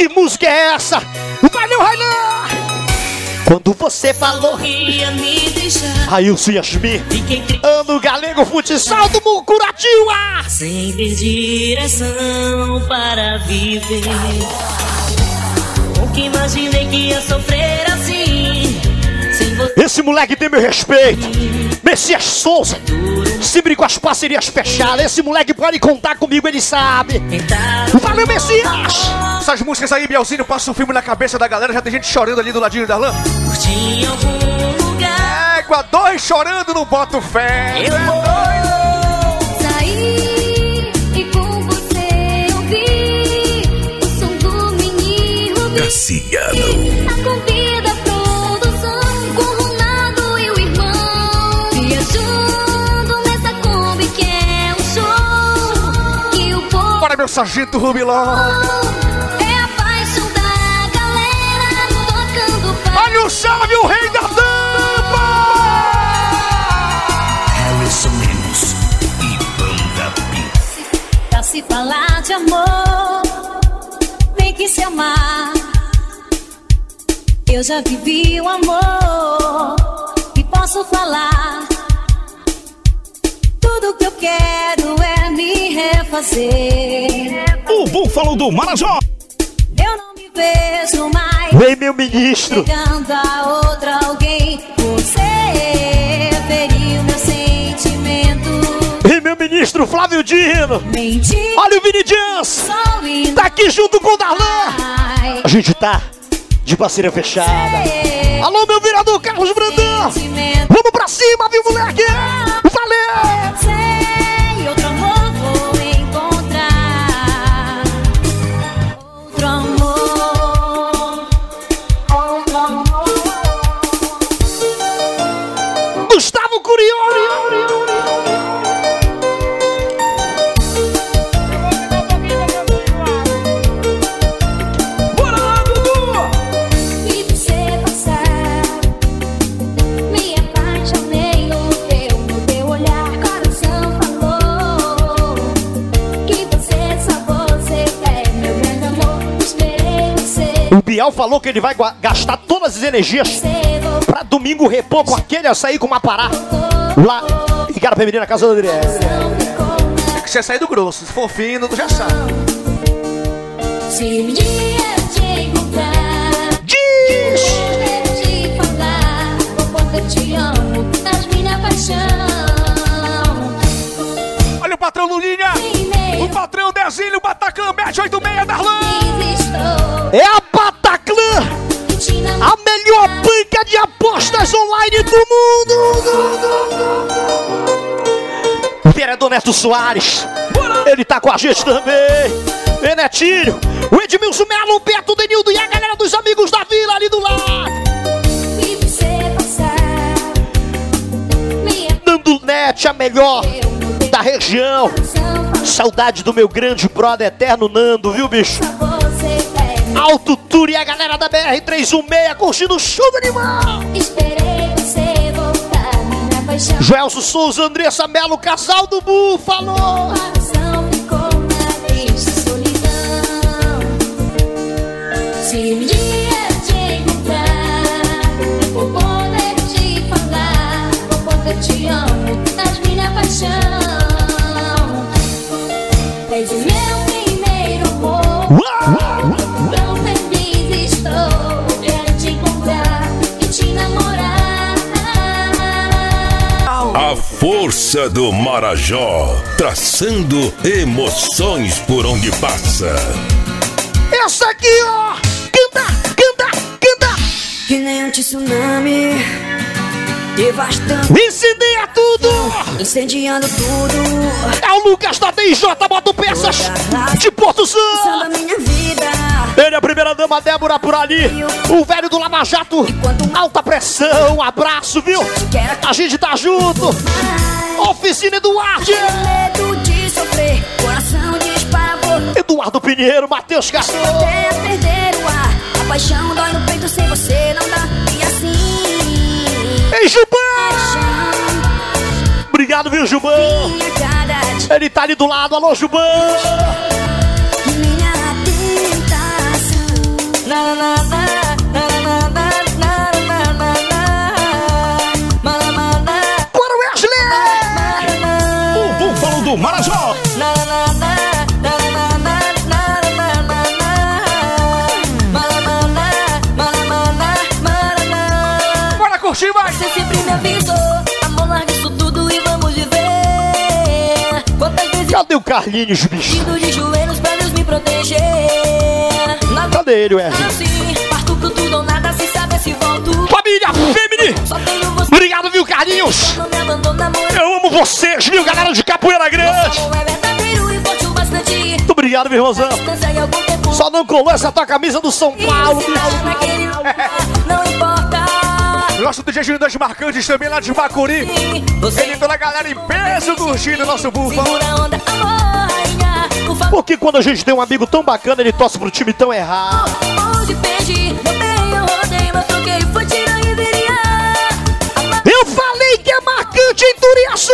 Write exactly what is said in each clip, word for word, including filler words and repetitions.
Que música é essa? Valeu, Railan! Quando você falou que ia me deixar, Railson e Yasmin, Ano Galego Futsal do Mucurativa, sem ter direção para viver. Nunca imaginei que ia sofrer assim. Sem você. Esse moleque tem meu respeito. Messias Souza, sempre com as parcerias fechadas. Esse moleque pode contar comigo, ele sabe. Valeu, Messias! Essas músicas aí, Bielzinho, passa um filme na cabeça da galera. Já tem gente chorando ali do ladinho da lã. Em algum lugar. Égua, dois chorando no Boto Fé. Eu vou sair e com você ouvir o som do menino Cassiano. A convida a produção com Ronaldo e o irmão, viajando nessa Kombi que é um show que o povo. Bora, meu sargento Rubiló. Olha o Chave, o rei da tampa! Harrison Lemos e Banda P. Pra se falar de amor, tem que se amar. Eu já vivi o amor e posso falar. Tudo que eu quero é me refazer. O Búfalo do Marajó. Eu não me vejo mais. Vem, meu ministro. Pegando a outra alguém. Você feriu meu sentimento. Vem, meu ministro Flávio Dino. Menti. Olha o Vini Jans. Tá aqui junto com o Darlan. A gente tá de parceria fechada. Alô, meu vereador Carlos Brandão. Vamos pra cima, viu, moleque? Valeu! Sei, outro amor vou encontrar. Outro amor. Outro amor. Gustavo Curiori. Bora lá, Dudu! E você passar, me apaixonei no teu, no teu olhar. Coração falou que você só você é meu grande amor. Esperei você. O Biel falou que ele vai gastar todas as energias pra domingo repor com aquele açaí com uma pará lá em Carapemirim, na casa do Adriel. É que você sair do grosso, se for fino, tu já sabe. Se um dia eu te encontrar, Diz! vou te falar o quanto eu te amo, das minha paixão. Olha o patrão Lulinha, o patrão Dezinho, o Bataclan, Match oito seis, Darlan. É a Bataclan, a melhor banca de apostas online do mundo. O vereador Neto Soares, ele tá com a gente também. Vem, Netinho, o Edmilson Melo, o Beto, o Denildo e a galera dos amigos da vila ali do lado. Nando Net, a melhor da região. Saudade do meu grande brother eterno Nando, viu, bicho? Alto Tour e a galera da B R trezentos e dezesseis curtindo o show do animal. Esperei você voltar, minha paixão. Joelso Souza, Andressa Melo, casal do Búfalo. Coração ficou na triste solidão. Se um dia eu te encontrar, vou poder te falar o quanto eu te amo, das minha paixão. És o meu primeiro amor. Uau! Tão feliz estou, quero te encontrar e te namorar. A força do Marajó, traçando emoções por onde passa. Essa aqui, ó! Canta, canta, canta! Que nem um tsunami, devastando, Incendeia tudo! incendiando tudo. É o Lucas da D J Moto Peças de Porto Usando a Santo. minha vida. Ele, a primeira dama Débora por ali. O velho do Lava Jato. Alta pressão, um abraço, viu? A gente tá junto. Oficina Eduardo. Medo de sofrer, coração dispara por Eduardo Pinheiro, Matheus Castro. até perder o ar. A paixão dói no peito, sem você não dá. E assim, Ei, Gilbão! Obrigado, viu, Gilbão? minha cada dia, Ele tá ali do lado, alô, Gilbão! minha tentação. Na, na, na, na, na, na, na, na, na, na. Bora, Wesley! O Búfalo do Marajó. Na, na, na, na, na, na, na, na, na, na, na. Bora curtir, vai! Você sempre me avisou, amor, larga isso tudo e vamos viver. Quantas vezes Cadê o Carlinhos, bicho? indo de joelhos pra Deus me proteger. Na Cadê ele, Wesley? assim, parto pro tudo ou nada, sem saber se volto. Família Femini! Só tenho você, Obrigado, viu, Carlinhos? não me abandona, amor. Eu amo vocês, viu, galera de Capoeira Grande? Amor é verdadeiro e forte o bastante. Muito obrigado, meu irmãozão. Distância em algum tempo. Só não colou essa tua camisa do São Paulo. Naquele lugar, não importa. Nosso D J Júnior das Marcantes também lá de Bacuri. Você Ele e toda a galera em peso curtindo o nosso Búfalo. segura a onda, amor, rainha. Por favor, Porque quando a gente tem um amigo tão bacana, ele torce pro time tão errado. hoje perdi. Eu bem, eu rodei, mas troquei. Foi tira e viria. Eu falei que é marcante em Turiaçu!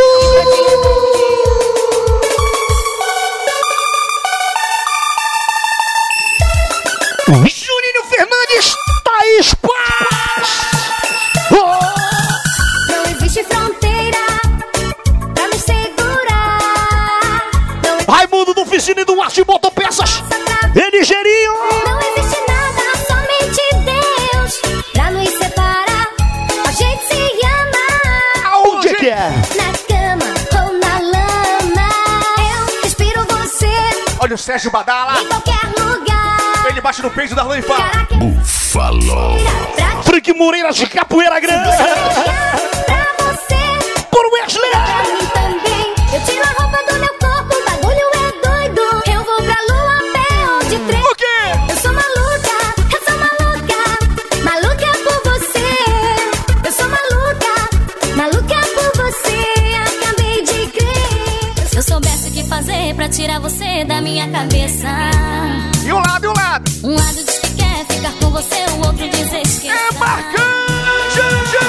Juninho Fernandes, Thaís Paz! Oh! Não existe fronteira pra me segurar. Não Raimundo do Oficina e do Arte Motopeças, Enigerinho! Não existe nada, somente Deus pra nos separar. A gente se ama Aonde é que é? na cama ou na lama. Eu respiro você Olha o Sérgio Badala. em qualquer lugar. Ele bate no peito da Rua e fala: Caraca, Búfalo. pra Frank Moreira de Capoeira Grande! pra você, Por Wesley! pra mim também. Eu tiro a roupa do meu corpo, o bagulho é doido. Eu vou pra lua, pé ou de trem. O quê? Eu sou maluca, eu sou maluca, maluca por você. Eu sou maluca, maluca por você. Acabei de crer. Se eu soubesse o que fazer pra tirar você da minha cabeça. E um lado, e um lado. Um lado diz que quer ficar com você, o outro diz esqueça. É marcante!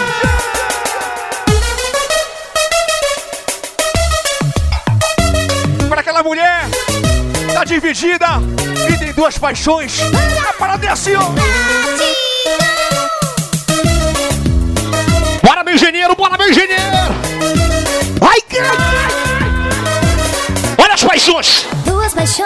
Para aquela mulher, tá dividida e tem duas paixões. A parada é assim, ó. Bora, meu engenheiro, bora, meu engenheiro! Ai, cara! Olha as paixões! Duas paixões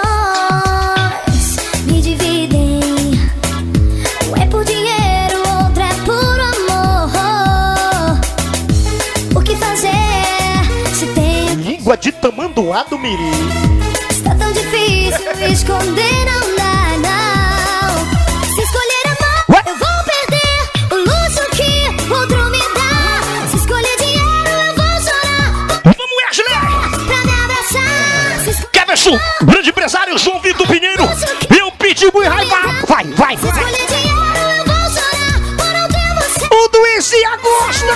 me dividem. Um é por dinheiro, outro é por amor. O que fazer se tem? Língua de tamanduá do Mirim. Está tão difícil esconder, não dá, não. Se escolher amor, Ué? eu vou perder o luxo que outro me dá. Se escolher dinheiro, eu vou chorar Vamos, Wesley! pra me abraçar. Se escolher Keverson, grande empresário João Vitor Pinheiro. Eu pedi muito raiva. Vai, vai, vai. escolher dinheiro, eu vou chorar por não ter você. O doença e agosto.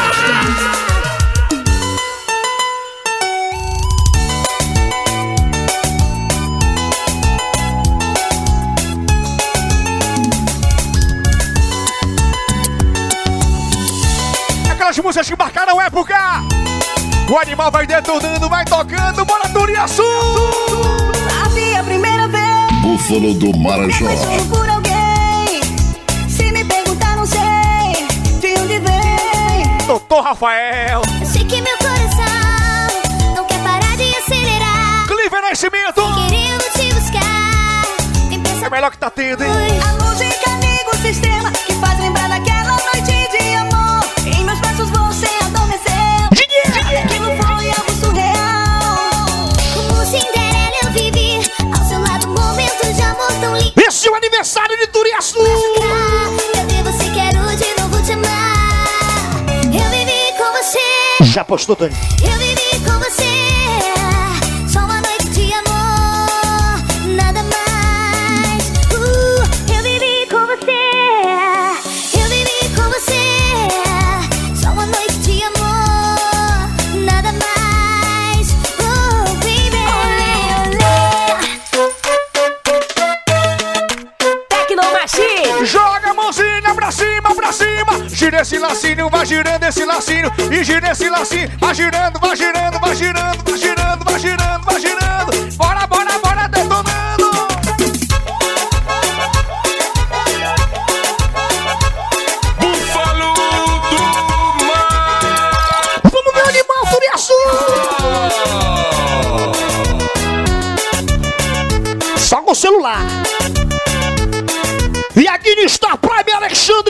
Aquelas músicas que marcaram época. O animal vai detonando, vai tocando. Bora, Turiaçu! Sabe a primeira vez Búfalo do Marajó. apaixono por alguém. Se me perguntar, não sei de onde vem. Doutor Rafael. Eu sei que meu coração não quer parar de acelerar. Clive Nascimento. Querendo te buscar. Vem É pensar melhor que tá tendo, hein? A música amigo, o sistema que faz lembrar daquela noite de amor. Em meus braços você adormeceu. Aquilo foi algo surreal. como Cinderela eu vivi. Ao seu lado, momentos de amor tão lindo. Esse é o aniversário de Turiaçu. Cadê você? Quero de novo te amar. Eu vivi com você. Já postou, Dani? Eu vivi com você. Só uma noite de amor, nada mais. Uh, eu vivi com você. Eu vivi com você. Só uma noite de amor, nada mais. Oh, baby. Olê, olê. Tecnomachine. Joga a mãozinha pra cima, pra cima. Gira esse lacinho, vai girando esse lacinho. E gira esse lacinho, vai girando, vai girando, vai girando, vai girando, vai girando, vai girando. Bora, bora, bora, detonando.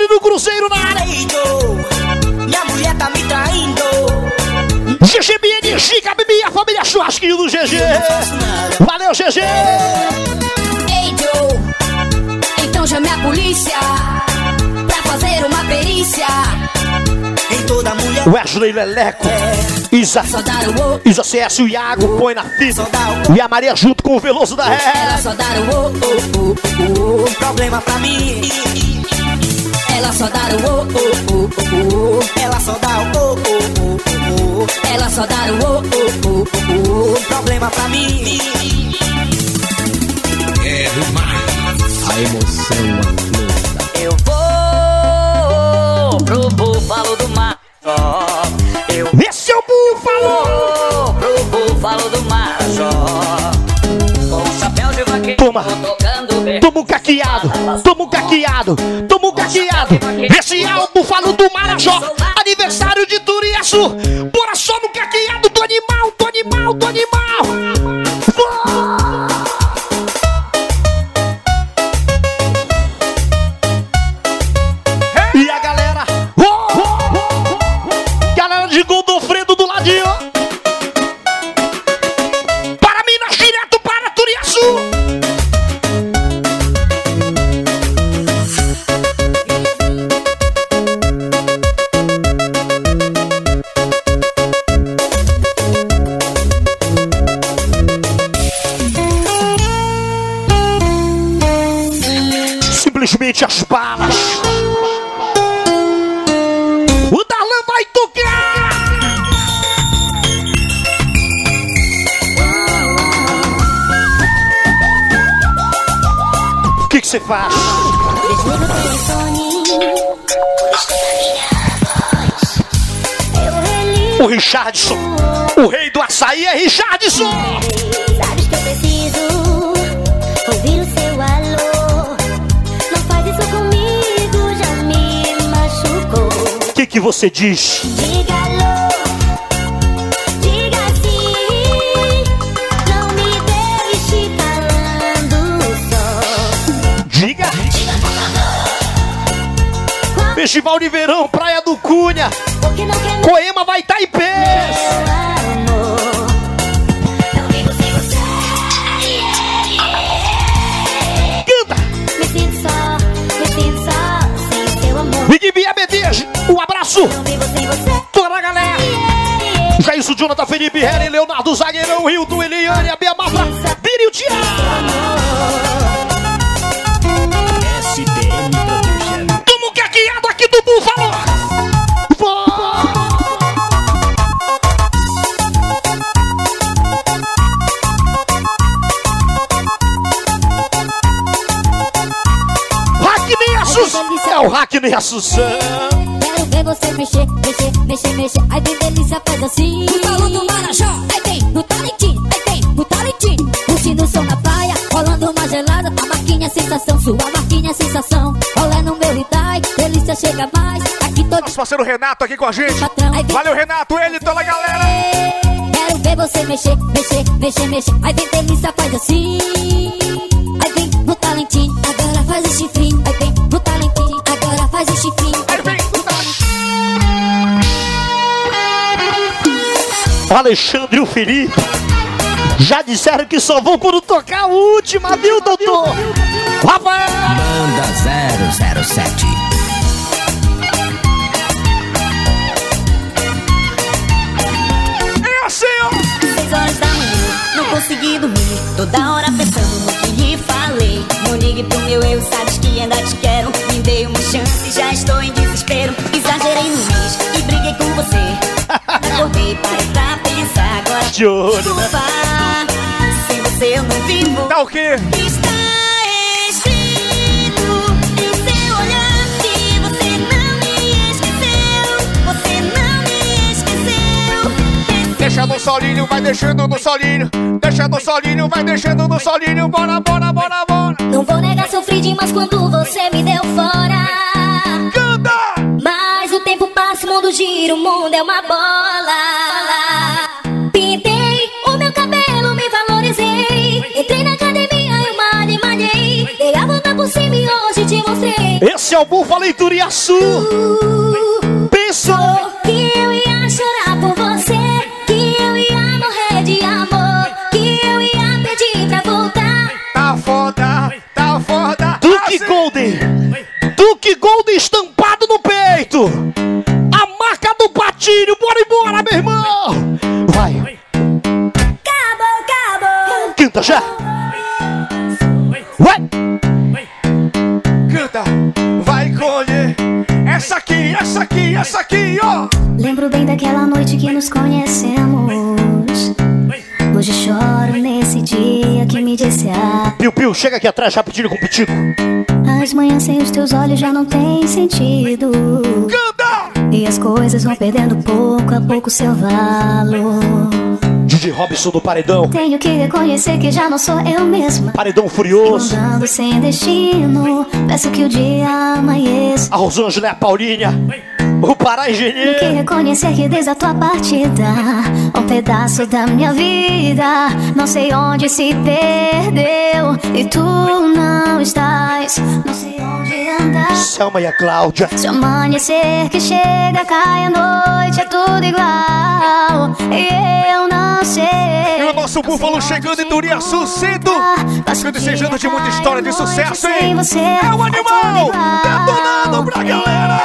do Cruzeiro na área. Minha mulher tá me traindo. G G B N, Chica, Bibi, a família Churrasquinho do G G. Valeu, G G. Ei, Joe, então chame a polícia pra fazer uma perícia em toda mulher. Wesley Leleco, Isa, só dar o o. Isa C S, o Iago, põe na fita. E a Maria junto com o Veloso da Ela Ré. só dá o o, o, o, o. Problema pra mim. Ela só dá o o, o, o, o. Ela só dá o o, o, o, o. Ela só dá o o, o, o, o. Problema pra mim. Quero mais. A emoção aflora. Eu vou pro búfalo do mar. Eu Esse é o Búfalo. vou pro búfalo do mar. Com um chapéu de vaqueiro. Toma. Tocando bem. Toma um caqueado, toma um caqueado, toma um caqueado. Esse é o Búfalo do Marajó, aniversário de Turiaçu. Bora só no caqueado do animal, do animal, do animal. E a galera, oh, oh, oh, oh. Galera de Godofredo do ladinho. Para Minas, direto para Turiaçu. Simplesmente as balas. O Darlan vai tocar. O que que você faz? Desliga o telefone, está na minha voz. Eu religo. O Richardson, o rei do açaí é Richardson. Sabes que eu preciso ouvir o seu alô. Não faz isso comigo, já me machucou. O que que você diz? Diga alô, diga sim. Não me deixe falando só. Diga. Festival de Verão, Praia do Cunha. Porque não quer Coema vai estar em pé. meu amor. Não vivo sem você. Canta. Me sinto só, me sinto só sem seu amor. Big Bia B D, um abraço. Não vivo sem você. Toda a galera. Já isso, Jonathan, Felipe, Helen, Leonardo, Zagueirão, Hilton, Eliane, a Bia Mafra, Vini, o Thiago. S T M Production. Toma um caqueado aqui do Búfalo. Hack nem a Susan. É o Hack nem a Susan. Quero ver você mexer, mexer, mexer, mexer. Aí vem delícia, faz assim. No balão do Marajó, aí vem no talentinho, aí vem no talentinho. Curtindo o som na praia, rolando uma gelada. A marquinha é sensação, sua marquinha é sensação. Rolê no meu Hyundai, delícia chega mais. Aqui todo Nosso parceiro Renato aqui com a gente. patrão. Aí vem Valeu, Renato, ele e toda a galera. Quero ver você mexer, mexer, mexer, mexer. Aí vem delícia, faz assim. Aí vem no talentinho, agora faz o chifrinho. Aí vem no talentinho, agora faz o chifrinho. Aí vem. O Alexandre e o Felipe já disseram que só vão quando tocar a última, viu, doutor? Rafael! Banda zero zero sete. É assim, ó. Seis horas da manhã, não consegui dormir. Toda hora pensando no que lhe falei. Não ligue pro meu eu, sabes que ainda te quero. Me dei uma chance, já estou em desespero. Exagerei no mês e briguei com você. Acordei, parei pra pensar. Agora De olho, né? desculpa, sem você eu não vivo. Tá o quê? Está escrito em seu olhar que você não me esqueceu. Você não me esqueceu. Deixa no solinho, vai deixando no solinho. Deixa no solinho, vai deixando no solinho. Bora, bora, bora, bora. Não vou negar, sofri demais quando você me deu fora. Canta! Mas o tempo passa, o mundo gira, o mundo é uma bola. Pintei o meu cabelo, me valorizei. Entrei na academia, eu malhei, malhei. Dei a volta por cima e hoje te mostrei. Esse é o Búfalo em Turiaçu. Pensou que eu ia chorar por você, que eu ia morrer de amor, que eu ia pedir pra voltar. Tá foda, tá foda. Duke assim. Golden. Duke Golden estampado no peito. A marca do patinho. Bora embora, meu irmão. Vai. Acabou, acabou. Canta já. Vai. Canta, vai colher. Essa aqui, essa aqui, essa aqui, ó. Lembro bem daquela noite que nos conhecemos. Hoje choro nesse dia que me disse a... Piu, Piu, chega aqui atrás rapidinho com o Pitico. As manhãs sem os teus olhos já não tem sentido. Canta! E as coisas vão perdendo pouco a pouco seu valor. D J Robson do Paredão. Tenho que reconhecer que já não sou eu mesma. Paredão Furioso. Andando sem destino. Peço que o dia amanheça. A Rosângela, a Paulinha. O Pará Tenho que Engenheiro. reconhecer que desde a tua partida um pedaço da minha vida não sei onde se perdeu. E tu não estás, não sei onde andar. Selma e a Cláudia. Se o amanhecer que chega, cai a noite, é tudo igual. E eu não sei. E o nosso Búfalo chegando em Turiaçu cedo. Acho desejando de muita história de sucesso, hein? É o animal! Detonando pra galera!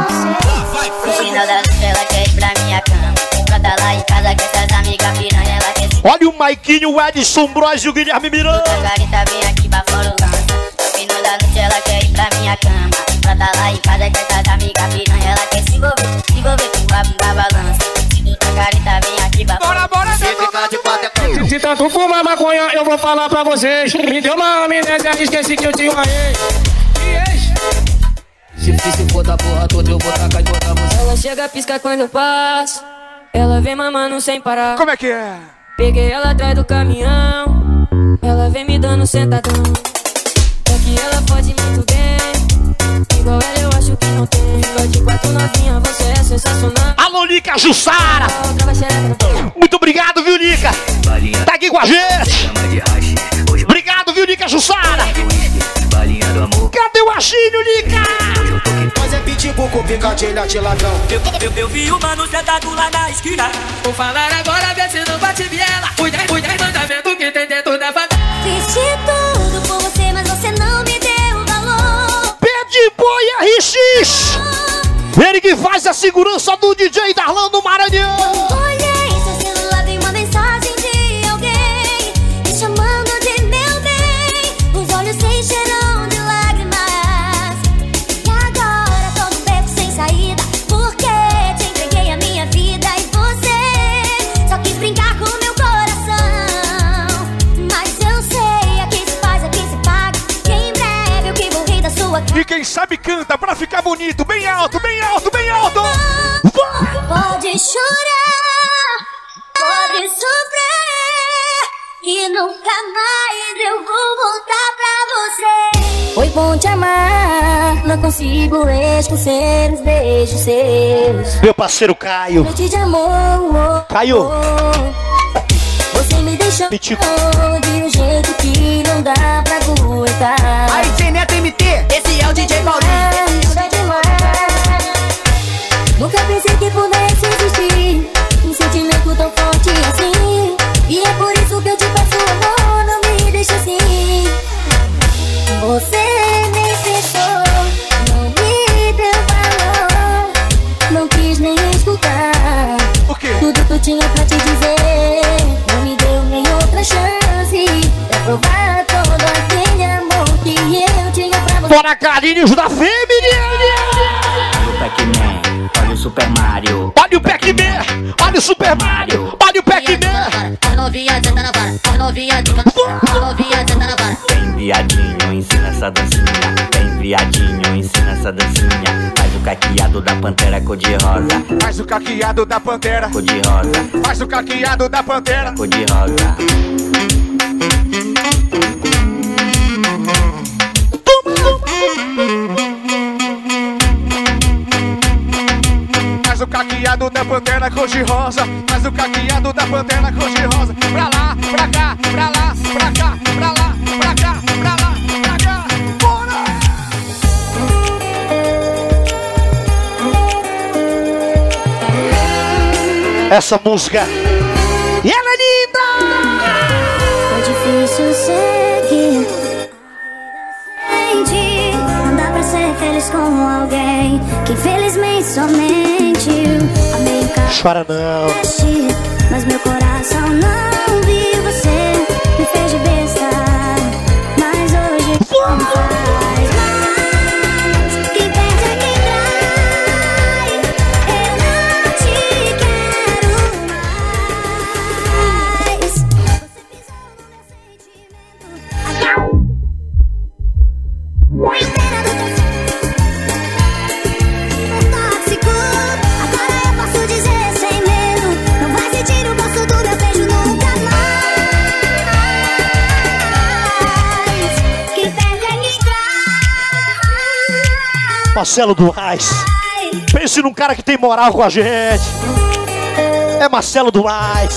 Final da noite ela quer ir pra minha cama. Brota lá em casa com essas amigas piranha. Ela quer se Olha o Maiquinho, o Edson Bros e o Guilherme Miranda. Margarita vem aqui pra fora o lança. No final da noite ela quer ir pra minha cama. Brota lá em casa com essas amigas piranha. Ela quer se envolver, se envolver com a bunda balança. Se tu Margarita vem aqui pra fora. Bora, bora, Se ficar de quatro é Se tanto fumar maconha, eu vou falar pra vocês. Me deu uma amnésia, esqueci que eu tinha uma ex. E ex? Se, se, se for da porra toda, eu vou tacar e botar você. Ela chega, pisca quando eu passo. Ela vem mamando sem parar. Como é que é? Peguei ela atrás do caminhão. Ela vem me dando sentadão. É que ela pode muito bem. Igual ela eu acho que não tem. Fica de quatro novinha, você é sensacional. Alô, Nica Jussara. Muito obrigado, viu, Nica? Tá aqui com a gente. Obrigado, viu, Nica Jussara? Cadê o achinho, Nica? Mas é pitbull com picadinha de ladrão. Eu, eu, eu vi o mano sentado lá na esquina. Vou falar agora, vê se não bate biela. Cuida, cuida, manda vendo que tem dentro da favela. Fiz de tudo por você, mas você não me deu valor. Bad Boy R X. Ele que faz a segurança do D J Darlan do Maranhão. Olhei seu celular, vi uma mensagem de alguém me chamando de meu bem. Os olhos se encheram de lágrimas. E agora tô num beco sem saída, porque te entreguei a minha vida e você só quis brincar com meu coração. Mas eu sei, aqui se faz, aqui se paga. Que em breve eu que vou rir da sua cara. E quem sabe canta pra ficar bonito, bem alto, bem alto, bem alto! Pode chorar, pode sofrer, e nunca mais eu vou voltar pra você. Foi bom te amar, não consigo esquecer os beijos seus. Meu parceiro Caio. Noite de amor. Caio. Você me deixou Pitico. de um jeito que não dá pra aguentar. Aí, D J Neto M T, esse é o D J Paulinho. É demais. Nunca pensei que pudesse existir um sentimento tão forte assim. E é por isso que eu te peço amor, não me deixe assim. Você nem pensou, não me deu valor, não quis nem escutar O quê? tudo que eu tinha pra te dizer. Não me deu nem outra chance pra provar todo aquele amor que eu tinha pra você. Bora, carinhos da Fêmea. Olha o Pac-Man, olha o Super Mario. Olha o Pac-Man. Olha o Super Mario. Olha o Pac-Man. A novinha senta na vara, a novinha senta na vara, a novinha senta na vara. Vem viadinho, ensina essa dancinha. Vem viadinho, ensina essa dancinha. Faz o caqueado da pantera cor-de-rosa. Faz o caqueado da pantera, Cor-de-rosa, faz o caqueado da pantera. cor-de-rosa. Faz o caqueado da pantera cor-de-rosa, faz o caqueado da pantera cor-de-rosa. Pra lá, pra cá, pra lá, pra cá, pra lá, pra cá, pra lá, pra cá. Bora! essa música. E ela é linda! É difícil seguir. Não dá pra ser feliz com alguém que infelizmente somente a meio chora não. Mas meu coração não viu você. Me fez de besta, mas hoje não faz mais. Quem perde é quem trai. Eu não te quero mais. Você pisou no meu sentimento. Tóxico, agora eu posso dizer sem medo. Não vai sentir o gosto do meu beijo nunca mais. Quem perde é quem trai. Marcelo Duarte. Pense num cara que tem moral com a gente. É Marcelo Duarte.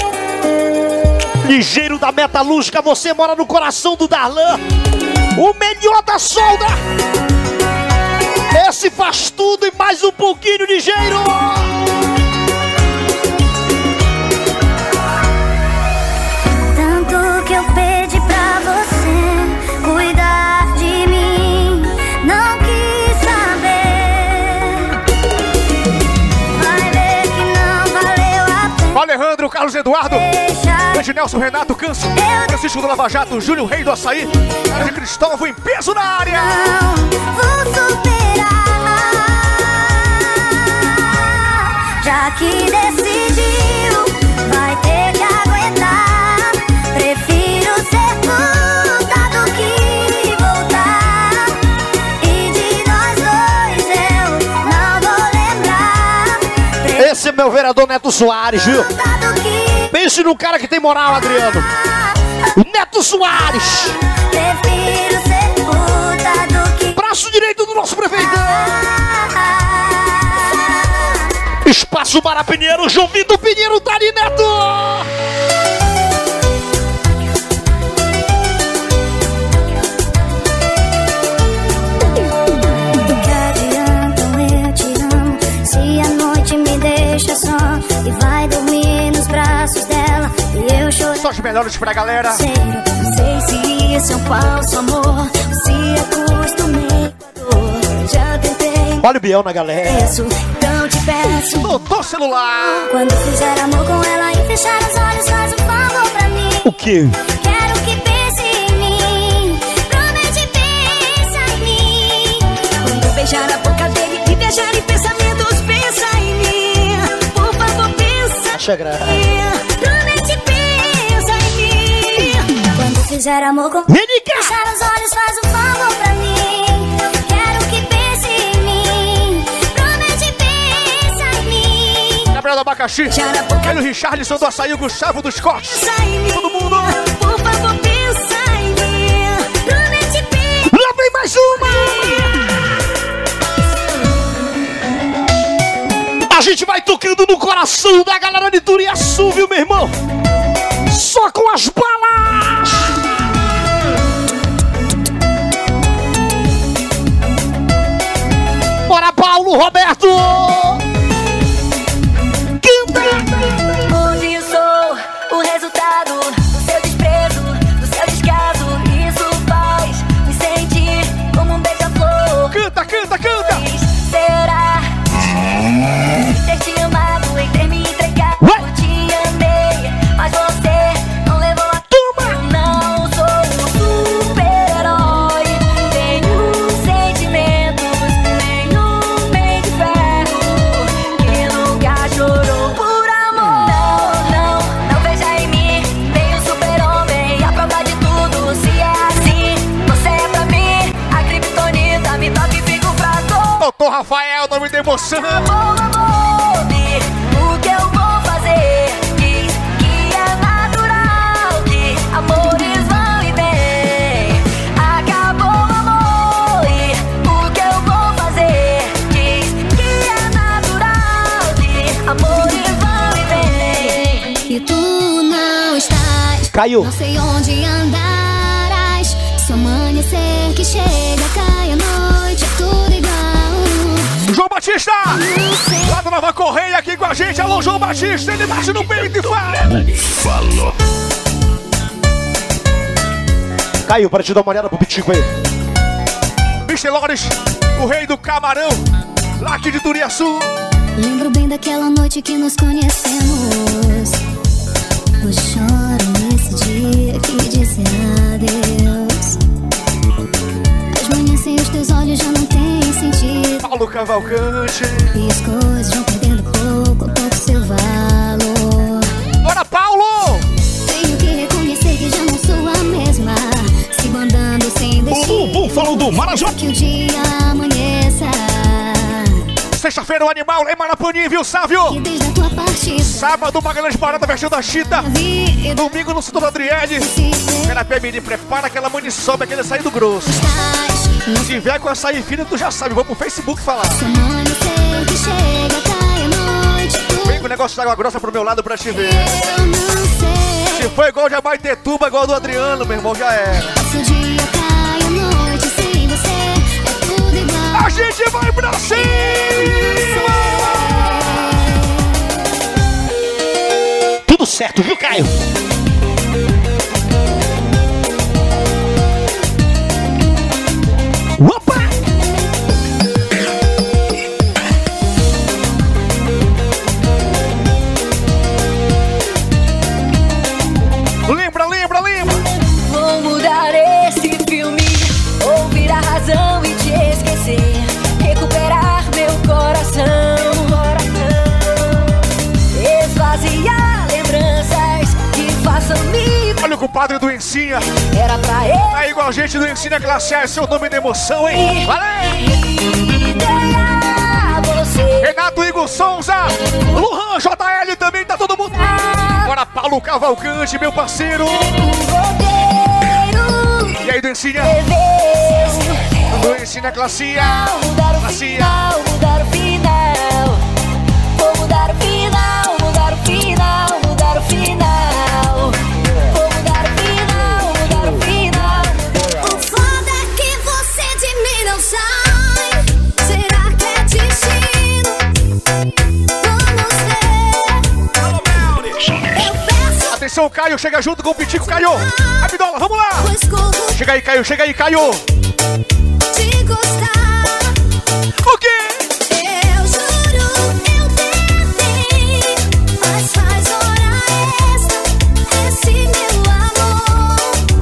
Ligeiro da Metalúrgica, você mora no coração do Darlan. O melhor da solda. Esse faz tudo e mais um pouquinho, ligeiro. Tanto que eu pedi pra você cuidar de mim, não quis saber. Vai ver que não valeu a pena. Alejandro, Carlos Eduardo, Grande Nelson, Renato, Canso, Francisco do Lava Jato, Júlio Rei do Açaí, Carlos Cristóvão em peso na área. Não vou superar, já que decidiu, vai ter que aguentar. Prefiro ser puta do que voltar. E de nós dois eu não vou lembrar. Esse é meu vereador Neto Soares, viu? Puta do que Pense num cara que tem moral, Adriano. Neto Soares. prefiro ser puta do que Braço direito do nosso prefeito. Espaço Mara Pinheiro, João Vitor Pinheiro, tá ali, Neto. Do que adianta eu te amo se a noite me deixa só e vai dormir nos braços dela e eu choro. Só os melhores pra galera. Não sei se isso é um falso amor, se acostumei com a dor. Já tentei, Olha o Biel na galera. peço, então te peço. Doutor Celular. Quando fizer amor com ela e fechar os olhos, faz um favor pra mim. O quê? Quero que pense em mim, promete, pensa em mim. Quando beijar a boca dele e viajar em pensamentos, pensa em mim. Por favor, pensa Acha graça. em mim. Promete, pensa em mim. Quando fizer amor com Vem cá. fechar os olhos, faz um favor pra mim. Quero que pense em mim, promete, pensa em mim. Gabriel do Abacaxi. Beijar a boca Hélio Richarlison do Açaí, o Gustavo dos Cortes. pensa em mim. Todo mundo. Por favor, pensa em mim. Promete, pensa. Lá vem mais uma. A gente vai tocando no coração da galera de Turiaçu, viu, meu irmão? Só com as balas. Bora, Paulo Roberto. Canta. Hoje sou o resultado do seu desprezo, do seu descaso. Isso faz me sentir como um beija-flor. Canta, canta, canta. Será ter te amado e ter me entregado? Ué? Te amei, mas você não levou a Toma. Não sou um super-herói. Tenho sentimentos, nenhum meio de ferro que nunca chorou por amor. Não, não, não veja em mim nenhum super-homem, a prova de tudo. Se é assim, você é pra mim a criptonita, me toca e fico fraco. Doutor Rafael, nome da emoção. Amor, amor, o que eu vou fazer? Diz que é natural, que amores vão e vêm. Acabou o amor, o que eu vou fazer? Diz que é natural, que amores vão e vêm. E tu não estás, Caiu. não sei onde andarás. Se amanhecer que chega, cai a noite, é tudo igual. João Batista. Batista! Lá do Nova Correia aqui com a gente. Alô, João Batista. Ele bate no peito e fala. Falou. Caiu para te dar uma olhada pro Pitico aí. mister Lores, o rei do camarão. Lá aqui de Turiaçu. Lembro bem daquela noite que nos conhecemos. Eu choro nesse dia que me disse adeus. As manhãs sem os teus olhos já não tem sentido. Paulo Cavalcante. E as coisas vão perdendo pouco a pouco seu valor. Bora, Paulo! Tenho que reconhecer que já não sou a mesma. Sigo andando sem destino. O Búfalo do Marajó. Que o dia amanheça. Sexta-feira o animal em Marapanim, viu, Sávio? E desde a tua partida. Sábado, Magalhães Barata, versão da Chita. Domingo no Centro da Adriele. Canapé Mini, prepara aquela munição pra aquele sair do grosso. Se vier com açaí fina, tu já sabe, vou pro Facebook falar. Vem com o negócio de água grossa pro meu lado pra te ver. Se for igual de Abaetetuba, igual do Adriano, meu irmão, já era. A gente vai pra cima! Tudo certo, viu, Caio? Opa! Lembra, lembra, lembra! Vou mudar esse filme, ouvir a razão e te esquecer, recuperar meu coração, esvaziar lembranças que façam-me. Olha o compadre do Ensinha. Era pra ele. Tá igual a gente do Ensina Classe A, é seu nome de emoção, hein? Valeu! Renato Igor Souza, Luan, J L também, tá todo mundo. Agora Paulo Cavalcante, meu parceiro. E aí do Ensina? Do Ensina Classe A. Mudar o final, mudar o final. Vou mudar o final, mudar o final, mudar o final. Vou mudar o final, mudar o final. O foda é que você de mim não sai. Será que é destino? Vamos ver. Eu peço. Atenção, Caio, chega junto com o Pitico, Caio. Rapidola, vamos lá. Pois corro Chega aí, Caio, chega aí, Caio. de gostar. O quê? Eu juro, eu tentei, mas faz hora extra esse meu amor.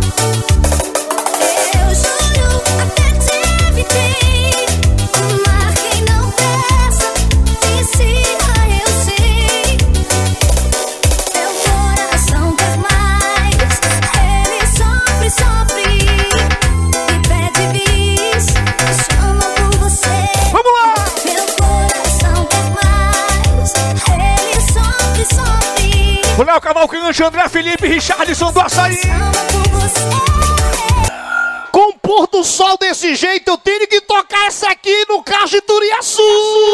Eu juro, até te evitei, marquei não presta, ensina eu sei. Meu coração quer mais, ele sofre, sofre e pede bis, chama por você. Vamos lá. Meu coração quer mais, ele sofre, sofre, O Léo Cavalcante, André Felipe, Richardson do Açaí. chama por você. Com o pôr do sol desse jeito, eu tenho que tocar essa aqui no Cais de Turiaçu.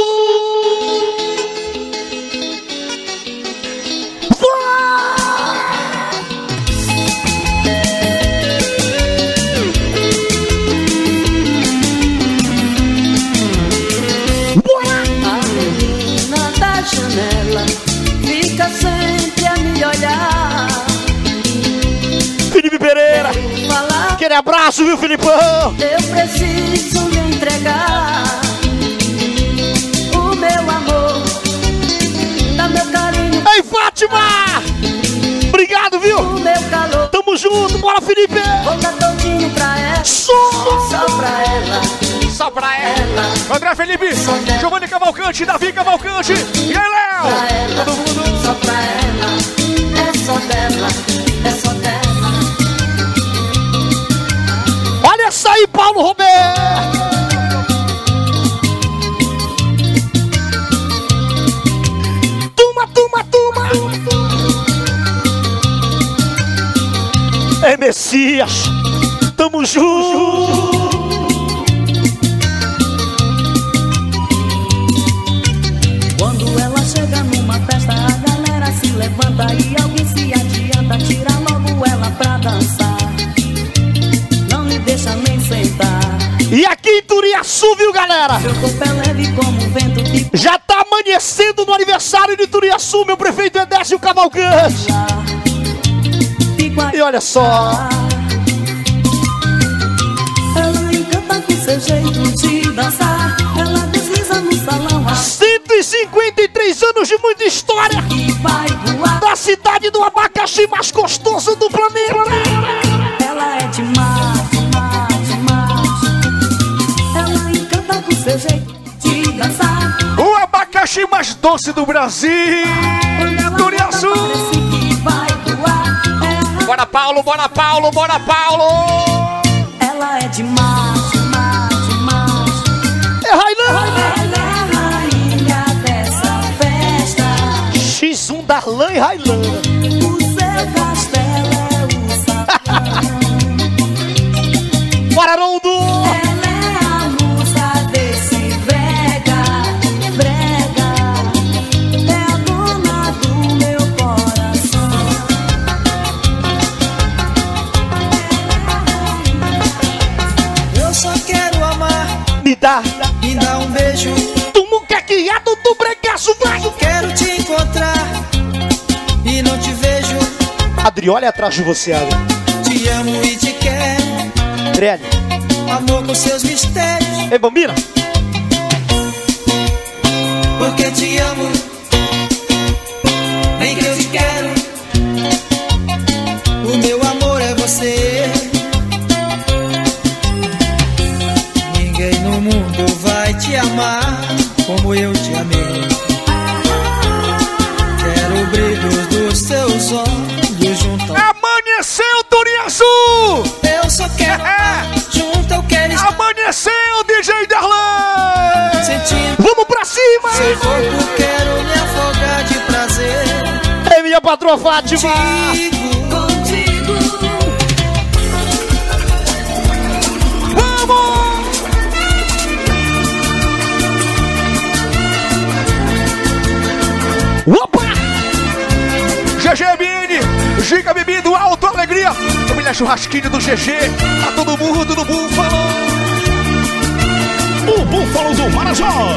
A menina da janela fica sempre a me olhar. Felipe Pereira, Falar, aquele abraço, viu, Filipão? eu preciso lhe entregar o meu amor, dá meu carinho, Ei, Fátima! Obrigado, viu? o meu calor. Tamo junto, bora, Felipe! Vou dar todinho pra ela, Só! só pra ela, Só pra ela. ela, André Felipe, Giovanni Cavalcante, Davi Cavalcante. E aí, pra Léo? ela, Todo mundo. só pra ela, é só dela, é só dela. Olha essa aí, Paulo Roberto! Tuma, tuma, tuma! Ei, Messias! Tamo junto! Quando ela chega numa festa, a galera se levanta e alguém se adianta, tira logo ela pra dançar. Não me deixa nem sentar. E aqui em Turiaçu, viu, galera? Seu corpo é leve como o vento, Já tá amanhecendo no aniversário de Turiaçu, meu prefeito Edésio Cavalcante. E olha só. Ela encanta com seu jeito de dançar. Ela desliza no salão. cento e cinquenta e três anos de muita história. E vai voar. Da cidade do abacaxi mais gostoso do planeta. Ela é demais, demais, demais. Ela encanta com seu jeito de dançar. O abacaxi mais doce do Brasil. Turiaçu. Bora, Paulo, bora, Paulo, bora, Paulo. Ela é demais, demais, demais. É Railan. Ela é a rainha dessa festa. X um Darlan e Railan. O seu castelo é o salão. Bora, Haroldo. Ela é a musa desse brega, brega. É a dona do meu coração. Eu só quero amar. Me dá. Me dá um beijo. Tu nunca criado do bregaço, vai. Quero te encontrar e não te vejo. Adri, olha atrás de você, Adri. Te amo e te quero. Adriane. Amor com seus mistérios. Ei, Bambina. Porque te amo. Nem que eu te quero. O meu amor é você. Ninguém no mundo vai te amar como eu te amei. Quero o brilho dos seus olhos junto ao... Amanheceu, Turiaçu. Eu só quero amar. Junto eu quero estar. Amanheceu, D J Darlan. Sentindo Vamos pra cima. seu corpo, quero me afogar de prazer. É minha patroa Fátima. Contigo, contigo. Vamos. Opa. G G Mini, Giga Bebido, Alto Alegria. Família Churrasquinho do G G. Tá todo mundo no Búfalo. O Búfalo do Marajó.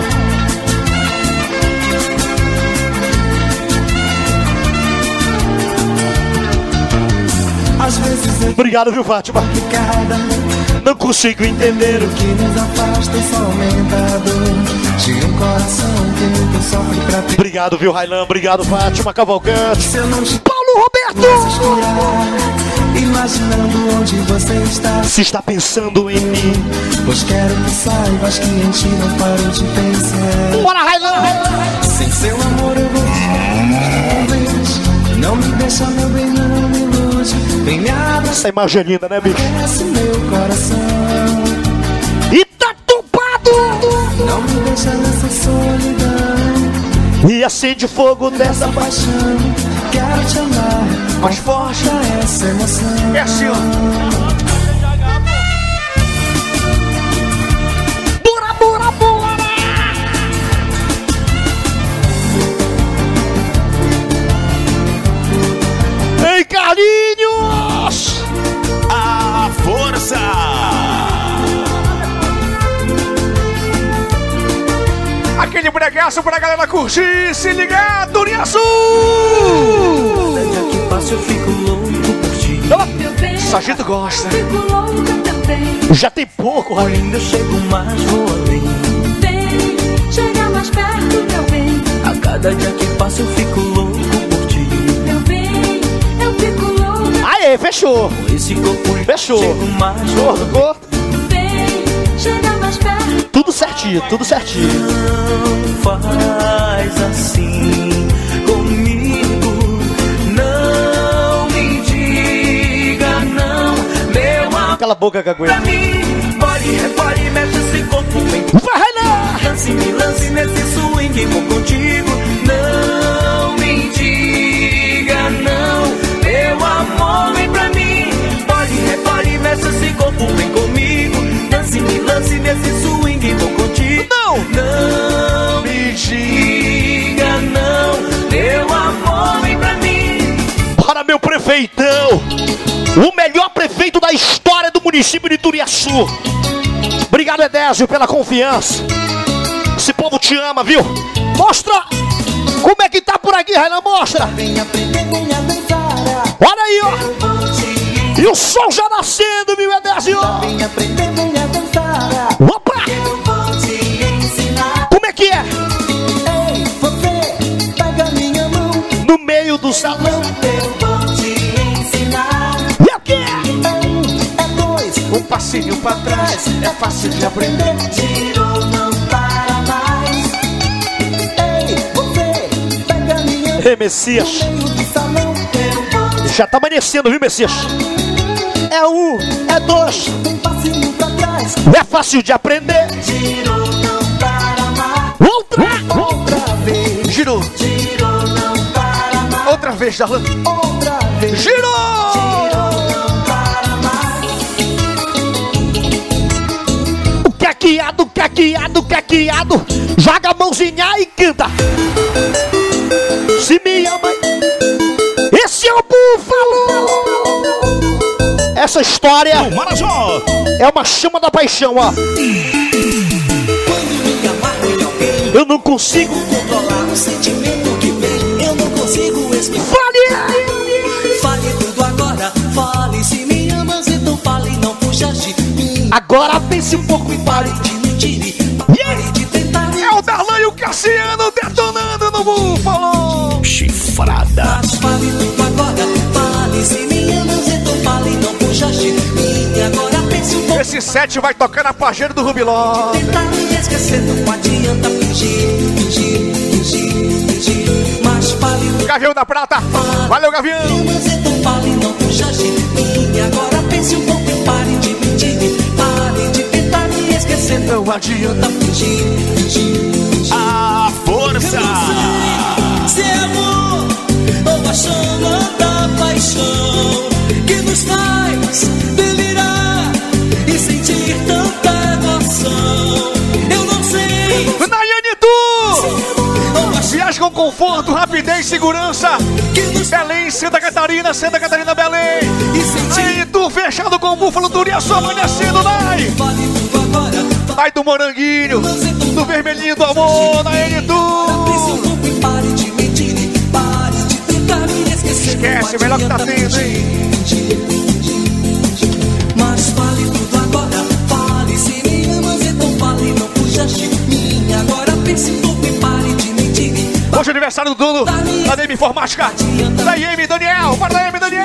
Às vezes é Obrigado, viu, Fátima? complicada. Não consigo entender o O que nos afasta e só aumenta a dor de um coração que muito sofre pra ter. Obrigado, viu, Railan? Obrigado, Fátima Cavalcante. Se eu não te Paulo Roberto! procurar, imaginando onde você está. Se está pensando em mim. Pois quero que saibas que em ti não paro de pensar. Bora, Railan! Sem seu amor eu vou te amar uma vez. Não me deixa, meu bem, não me ilude. Vem me abraçar, Essa imagem é linda, né, bicho? esse meu coração. E tá topado! Não me deixa nessa solidão. E acende fogo dessa Essa paixão, quero te amar. Mais forte. Conforta essa emoção. É assim, ó. Bora, bora, bora! Ei, Carlinhos! A força. Aquele bregaço pra galera curtir. Se ligar, Turiaçu. Cada dia que passa eu fico louco por ti. Sargento gosta. Fico louca também. Já tem pouco, Railan. Ainda eu chego mais, vou além. Vem, chega mais perto, meu bem. A cada dia que passa eu fico louco por ti. Meu bem, eu fico louca. Aê, fechou! Com esse corpo Fechou. chego mais, vou Gordo, além. gordo. Vem, chega mais perto. Tudo certinho, tudo certinho. Não faz assim comigo. Não me diga não, meu amor. Cala a boca, Pra cagueta. mim, pode, repare, mexe esse corpo bem. Vai, Railan! Lance, me lance nesse swing, vou contigo. Não me diga não, meu amor, vem pra mim. Pode, repare, mexe esse corpo, vem comigo. Lance, me lance nesse swing, vou contigo. Não! Não me diga não, meu amor, vem pra mim. Para meu prefeitão! O melhor prefeito da história do município de Turiaçu. Obrigado, Edésio, pela confiança. Esse povo te ama, viu? Mostra como é que tá por aqui, Railan, mostra. Olha aí, ó. E o sol já nascendo, meu Edésio. Opa! Como é que é? No meio do salão. E o que é? Um passinho pra trás, é fácil de aprender. Ei, Messias. Já tá amanhecendo, viu, Messias? É um, é dois. É fácil de aprender. Outra, outra vez. Girou. Outra vez, Darlan. Outra vez. Girou. O caqueado, caqueado, caqueado. Joga a mãozinha e canta. Se me ama. Esse é o Búfalo. Essa história é uma chama da paixão, ó. Eu não consigo controlar o sentimento que vem. Eu não consigo explicar. Fale! Fale tudo agora. Fale se me amas, então fale, não fuja de mim. Agora pense um pouco e pare de mentir. Yeah. Pare de tentar. É o Darlan e o Cassiano detonando no Búfalo. Chifrada. Mas fale tudo agora. Fale se me amas, então fale, não fuja de mim. Agora pense um pouco. Esse set vai tocar na pajeira do Rubiló. Tentar me esquecer, não adianta fingir, fingir, fingir, fingir. Mas fale tudo. Gavião da Prata. Fale, valeu, Gavião. Mas então fale, não fuja de mim. Agora pense um pouco e pare de mentir. Pare de tentar me esquecer, não adianta fingir, fingir, fingir. A força. Eu não sei se é amor ou a chama da paixão que nos faz delirar e sentir tanta emoção. Eu não sei. Nayane Tu! Viagem com conforto, rapidez, segurança. Belém, Santa Catarina, Santa Catarina, Belém. Nayane Tu, fechado com o Búfalo Turia, só amanhecendo, Nay. Ai do Moranguinho, do Vermelhinho do Amor, Nayane Tu. Pare de mentir, pare de tentar me esquecer. Esquece, melhor que tá tendo, hein? Mas fale tudo agora, fale se me amas, então fale, não fuja de mim. Agora pense um pouco e pare de mentir. Hoje é aniversário do dono da D M Informática, da I M Daniel, para da I M Daniel.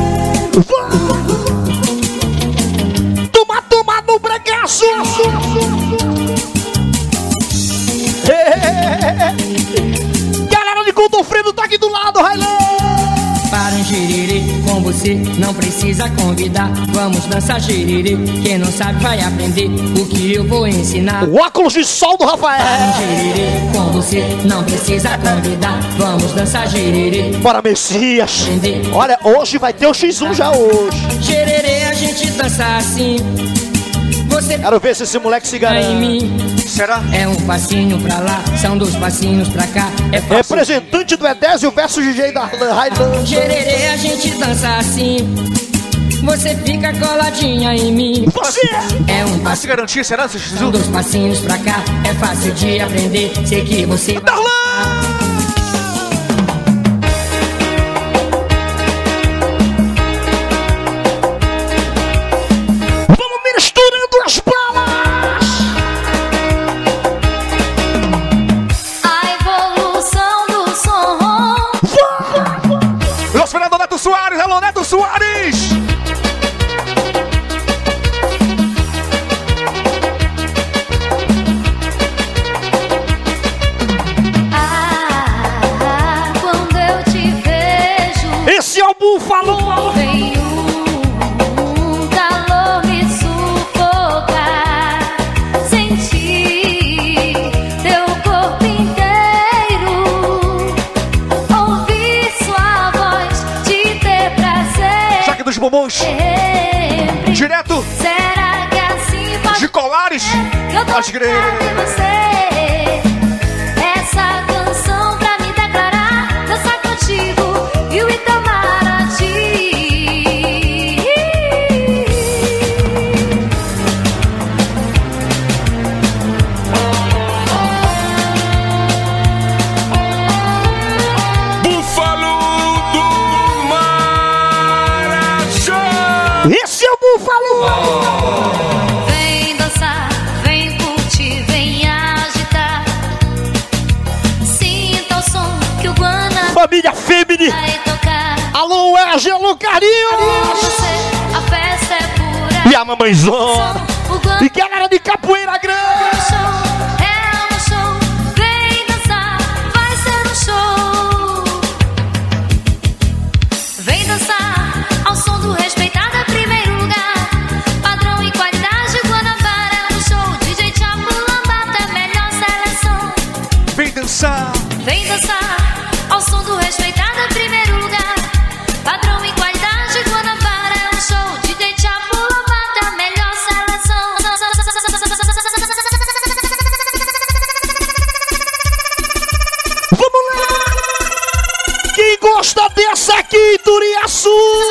Toma, toma no bregaço. Galera de Godofredo tá aqui do lado, Railan. Para um giriri com você não precisa convidar. Vamos dançar giriri, quem não sabe vai aprender o que eu vou ensinar. O óculos de sol do Rafael. Para um giriri com você não precisa convidar. Vamos dançar giriri. Bora, Messias. Aprender. Olha, hoje vai ter o X um já hoje. Giriri a gente dança assim. Você quero ver se esse moleque se garante. Em mim. Será? É um passinho pra lá, são dois passinhos pra cá. É representante do Edésio versus D J da Railan. Gererê, a gente dança assim. Você fica coladinha em mim. Você é um passinho. Se garantir, será? São dois passinhos pra cá. É fácil de aprender. Sei que você vai. Darlan! Soares, alô, Neto Soares! Ah, quando eu te vejo, esse é o Búfalo! Vem um calor me sufocar, sentir teu corpo inteiro, ouvir sua voz, te ter prazer. Jaque dos Bombons, sempre. Direto Será que assim pode de Colares, pode crer. Essa canção pra me declarar, dançar contigo e o Itamaraty. Búfalo! Vem dançar, vem curtir, vem agitar. Sinta o som que o Guana Família Femini! vai tocar. Alô, Ângelo, carinho! Você, a festa é pura. E a mamãezona! O Guana E galera de Capoeira Grande! é um show, é um show. Vem dançar, vai ser um show. Vem dançar ao som do respeitado é primeiro lugar. Padrão e qualidade, Guanabara é um show. D J Thiago Lambata é a melhor seleção. Vem dançar. Vem dançar ao som do respeitado é primeiro lugar. Padrão e qualidade, Guanabara é um show. D J Thiago Lambata é a melhor seleção. Vamos lá! Quem gosta dessa aqui, Turiaçu?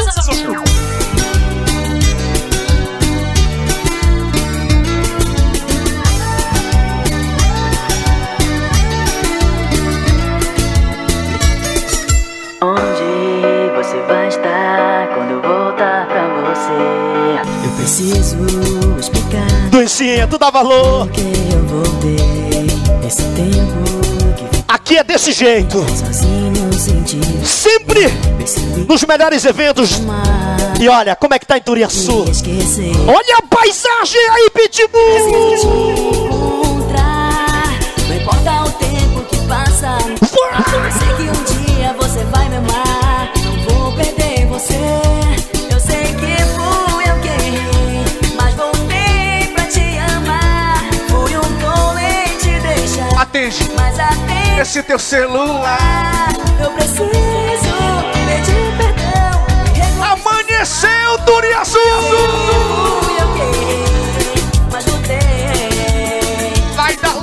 Onde você vai estar quando eu voltar pra você? Eu preciso explicar Doicinha, tu dá valor. que eu voltei esse tempo que Aqui é desse jeito. sozinho senti. Sempre Percebi nos melhores eventos. amar E olha, como é que tá em Turiaçu? e esquecer. Olha a paisagem aí, Pitbull! Encontrar, não importa o tempo que passa. Eu sei que um dia você vai me amar. Não vou perder você. Eu sei que fui eu quem errei, mas voltei pra te amar. Fui um tolo em te deixar, Atende. mas atende. Esse teu celular. Eu preciso pedir perdão e reconhecer Amanheceu, Turiaçu! que fui eu quem errei, mas voltei. Vai dar.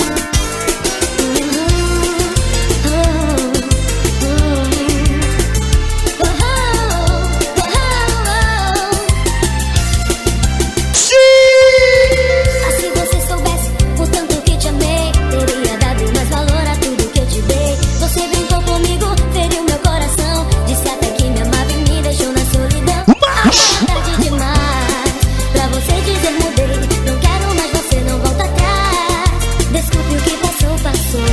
Ah, se você soubesse o tanto que te amei, teria dado mais valor a tudo que eu te dei. Você brincou comigo, feriu meu coração. Disse até que me amava e me deixou na solidão. É tarde demais pra você dizer mudei. Não quero mais, você não volta atrás. Desculpe o que passou, passou.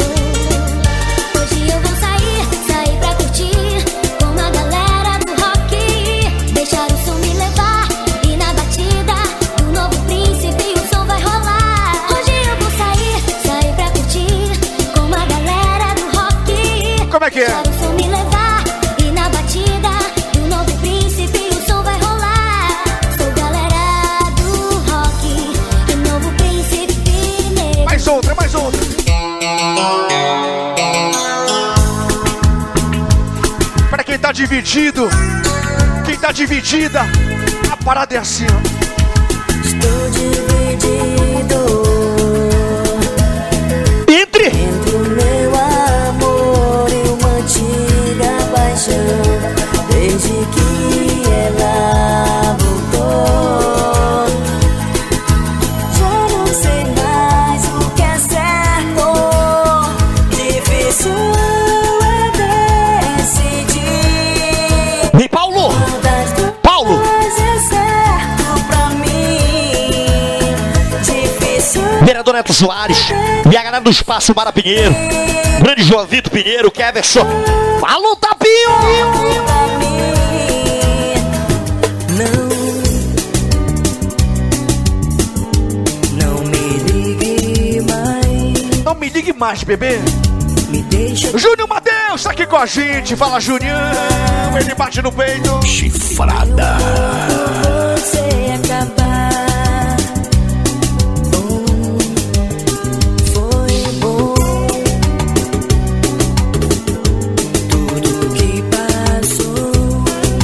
Hoje eu vou sair, sair pra curtir com a galera do rock. Deixar o som me levar e na batida do novo príncipe o som vai rolar. Hoje eu vou sair, sair pra curtir com a galera do rock. Como é que é? Deixar o som me levar e na batida do novo príncipe o som vai rolar. Sou galera do rock e novo príncipe negro. Mais outra, mais outra. Pra quem tá dividido, quem tá dividida, a parada é assim, ó. Estou dividido Entre entre o meu amor e uma antiga paixão. Desde que ela voltou, já não sei mais o que é certo. Difícil é decidir. E Paulo! Das duas Paulo! é certo pra mim. Difícil Vereador Neto Soares. E a galera do Espaço Mara Pinheiro. Grande João Vitor Pinheiro, Keverson. Alô, Tapinho! pra mim. Não, não me ligue mais. Não me ligue mais, bebê. Me deixa Júnior Matheus tá aqui com a gente. Fala, Junião. Ele bate no peito. Chifrada. você acabar. Bom, foi bom. Tudo que passou.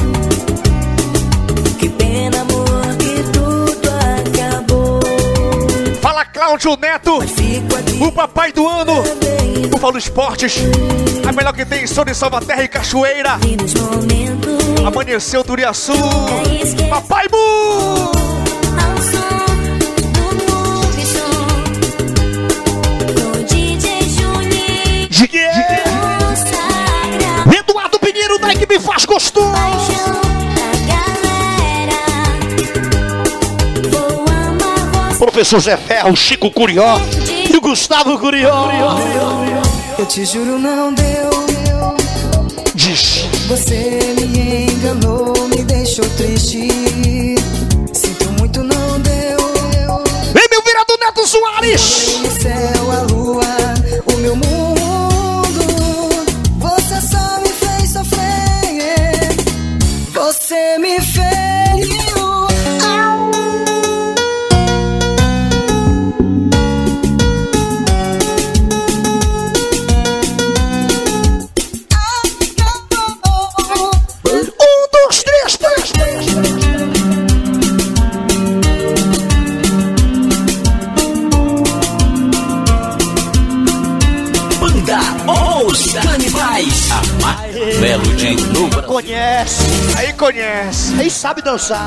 Que pena, amor, que tudo acabou. Fala, Cláudio Neto. Fico aqui O papai do ano. também. Búfalo Esportes. A melhor que tem em São de Salvaterra e Cachoeira. E nos momentos Amanheceu, Turiaçu. é esquecer Papai Bu. Ao som do Move Som com D J Juninho Dinheiro! consagra Eduardo Pinheiro, daí que me faz gostoso! paixão da galera. Anderson Zé Ferro, o Chico Curió e o Gustavo Curió. Eu te juro, não deu. Diz. Você me enganou, me deixou triste. Sinto muito, não deu. Vem, meu virado Neto Soares. O céu, a lua, o meu mundo. Você só me fez sofrer. Você me feriu. Um, dois, três, três, três. Banda Os Canibais. Belo de Nubra. Conhece, Aí conhece. aí sabe dançar.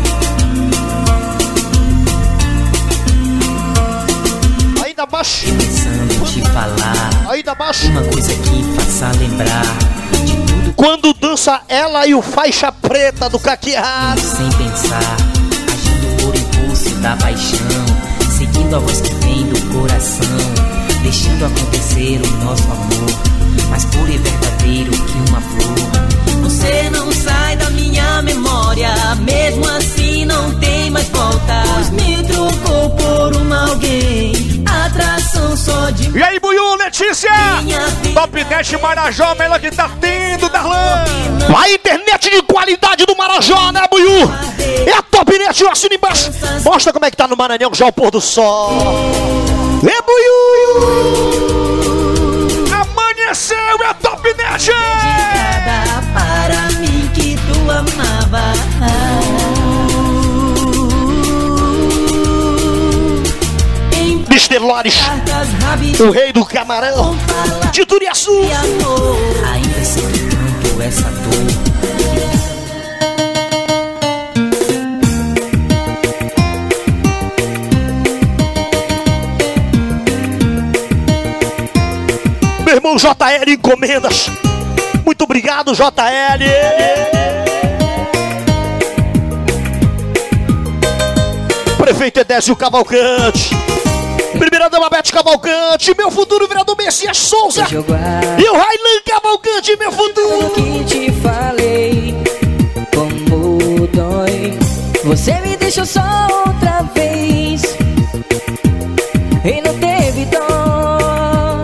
Ainda baixo, Pensando em te falar ainda baixo. uma coisa que faça lembrar de tudo Quando dança ela e o faixa preta do caqueado. sem pensar, agindo por impulso da paixão, seguindo a voz que vem do coração, deixando acontecer o nosso amor, mais puro e verdadeiro que uma flor. Você não sai da minha memória, mesmo assim não tem mais volta. Pois me trocou por um alguém, atração só de E aí, Buiú, Letícia? minha vida. Top dez Marajó, melhor que tá tendo, Darlan. A internet de qualidade do Marajó, né, Buiú? É a Top Net, eu assino embaixo. Mostra como é que tá no Maranhão já o pôr do sol. É, Buiú! Amanheceu, é Top Net. Dedicada para mim que tu amava. Em mister Lores, cartas rápidas o rei do camarão, de Turiaçu. e amor, ainda sinto tanto essa dor. Meu irmão J L Encomendas. Muito obrigado, J L. Prefeito Edésio Cavalcante. Primeira dama Beth Cavalcante. Meu futuro vereador Messias Souza. E o Railan Cavalcante, meu futuro. Que te falei, como dói. Você me deixou só outra vez e não teve dó.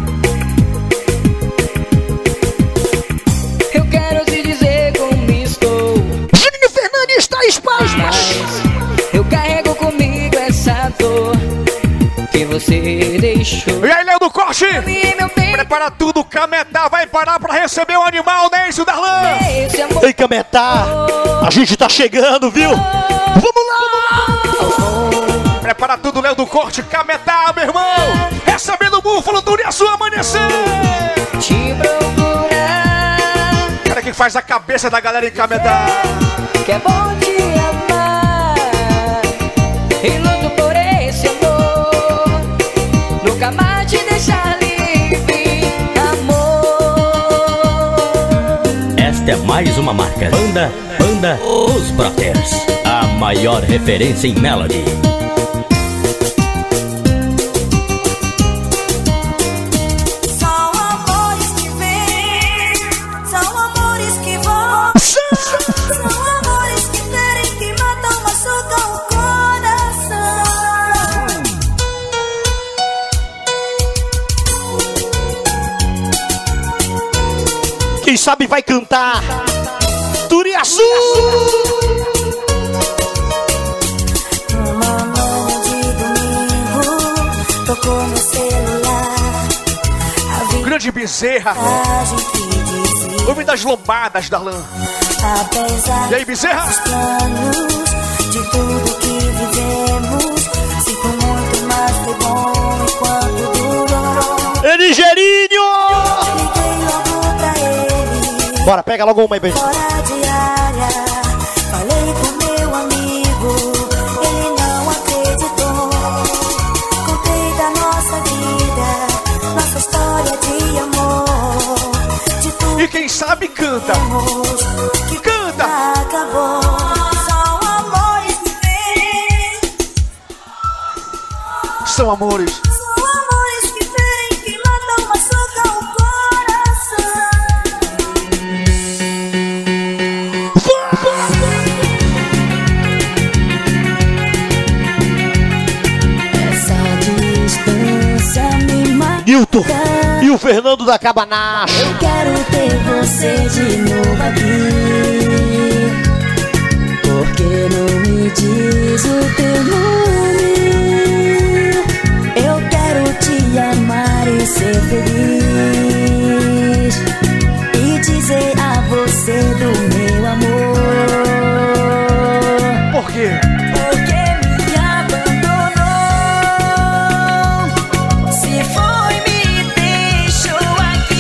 Eu quero te dizer como estou, Juninho Fernandes está espasmas. mas eu carrego comigo essa dor que você deixou. E aí, Léo do Corte? E meu bem, Prepara tudo, Cametá vai parar pra receber o animal, né, isso, Darlan? esse amor Ei, Cametá, a gente tá chegando, viu? Vamos lá! Prepara tudo, Léo do Corte, Cametá, meu irmão. Recebendo o búfalo do Uriaçu amanhecer. te procurar, Cara que faz a cabeça da galera em Cametá. que é bom te amar e luto por esse amor, nunca mais te deixar livre, amor. Esta é mais uma marca. Banda, Banda Os Brothers. A maior referência em Melody. São amores que vêm, são amores que vão, são amores que ferem, que matam, machucam o coração. Quem sabe vai cantar Turiaçu. Uma manhã de domingo, tocou meu celular, a Grande Bezerra. mensagem que dizia, Nome das lombadas, Darlan. apesar E aí, Bezerra? dos planos, de tudo que vivemos, sinto muito, mas foi bom enquanto durou. Eligerinho! Liguei logo pra ele, Bora, pega logo uma aí, bem. fora de área, falei com meu amigo, ele não acreditou. Contei da nossa vida, nossa história de amor, de tudo E quem sabe canta. que Canta. acabou. São amores que vêm, são amores. São amores que ferem, que matam, machucam o coração. Essa distância me mata. Nilton e o Fernando da Cabanacha. Eu quero ter você de novo aqui. Porque não me diz o teu nome. Eu quero te amar e ser feliz. E dizer a você do meu amor. Por quê? Porque me abandonou. Se foi, me deixou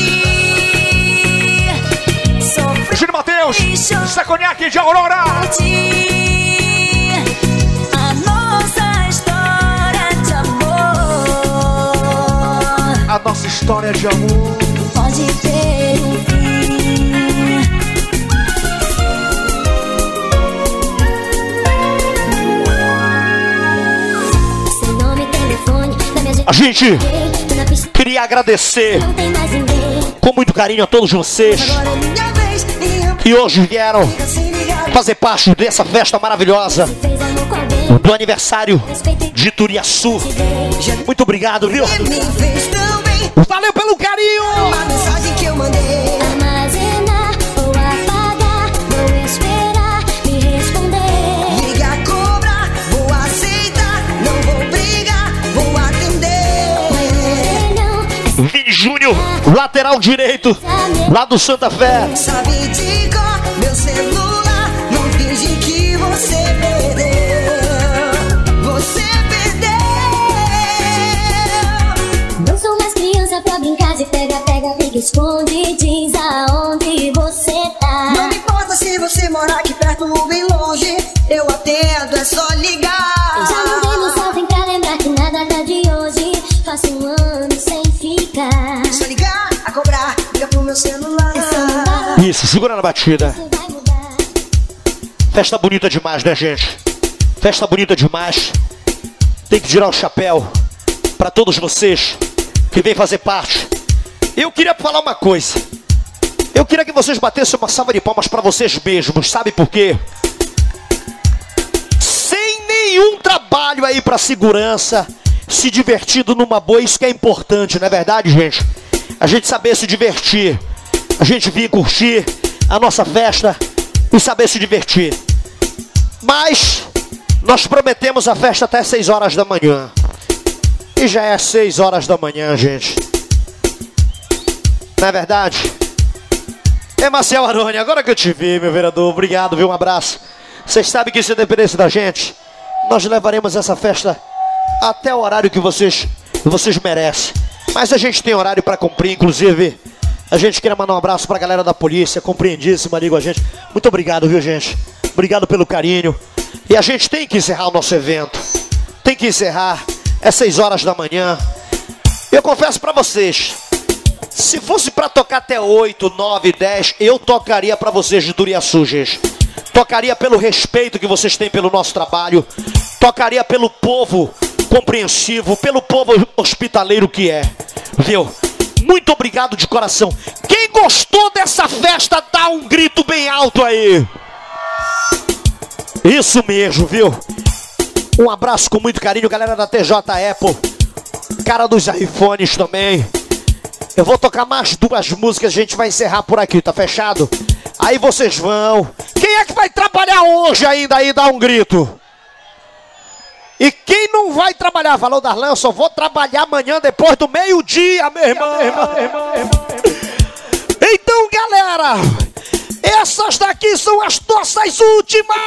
aqui. Sofri. Júlio Matheus, Saconhaque de Aurora. A nossa história de amor A nossa história de amor pode ter um fim. Seu nome, telefone, da minha A gente Tô na pista, queria agradecer não tem mais ninguém. com muito carinho a todos vocês Agora é minha vez e eu que hoje vieram fico assim ligado. fazer parte dessa festa maravilhosa Fez amor com alguém, do aniversário respeitei, de Turiaçu. te dei. Muito obrigado, viu? Me fez tão bem. Valeu pelo carinho! A mensagem que eu mandei. Armazenar ou apagar, vou esperar me responder. Liga, cobra, vou aceitar. Não vou brigar, vou atender. Orelhão, Vini Júnior, lateral direito, lá do Santa Fé. Sabe de cor, meu celular. Não finge que você perdeu. Você perdeu. não sou mais criança pra brincar de pega, pega, liga, esconde, diz aonde você tá. Não me importa se você mora aqui perto ou bem longe. Eu atendo, é só ligar. Eu já mandei mensagem pra lembrar que na data de hoje faço um ano sem ficar. Só ligar, a cobrar, liga pro meu celular. Isso, segura na batida. Você vai mudar. Festa bonita demais, né, gente? Festa bonita demais. Tem que tirar o chapéu pra todos vocês que vêm fazer parte. Eu queria falar uma coisa. Eu queria que vocês batessem uma salva de palmas pra vocês mesmos. Sabe por quê? Sem nenhum trabalho aí pra segurança, se divertindo numa boa, isso que é importante, não é verdade, gente? A gente saber se divertir. A gente vir curtir a nossa festa e saber se divertir. Mas nós prometemos a festa até seis horas da manhã. E já é seis horas da manhã, gente. Não é verdade? É, Marcel Aroni, agora que eu te vi, meu vereador, obrigado, viu? Um abraço. Vocês sabem que se dependesse da gente, nós levaremos essa festa até o horário que vocês, que vocês merecem. Mas a gente tem horário para cumprir, inclusive. A gente quer mandar um abraço pra galera da polícia, compreendíssima ali com a gente. Muito obrigado, viu, gente? Obrigado pelo carinho. E a gente tem que encerrar o nosso evento. Tem que encerrar. É seis horas da manhã. Eu confesso pra vocês, se fosse pra tocar até oito, nove, dez, eu tocaria pra vocês de Turiaçu, gente. Tocaria pelo respeito que vocês têm pelo nosso trabalho. Tocaria pelo povo compreensivo, pelo povo hospitaleiro que é. Viu? Muito obrigado de coração. Quem gostou dessa festa, dá um grito bem alto aí. Isso mesmo, viu? Um abraço com muito carinho, galera da T J Apple. Cara dos iPhones também. Eu vou tocar mais duas músicas, a gente vai encerrar por aqui, tá fechado? Aí vocês vão. Quem é que vai trabalhar hoje ainda aí? Dá um grito. E quem não vai trabalhar? Falou, Darlan, eu só vou trabalhar amanhã depois do meio-dia, meu irmão. Então, galera, essas daqui são as nossas últimas.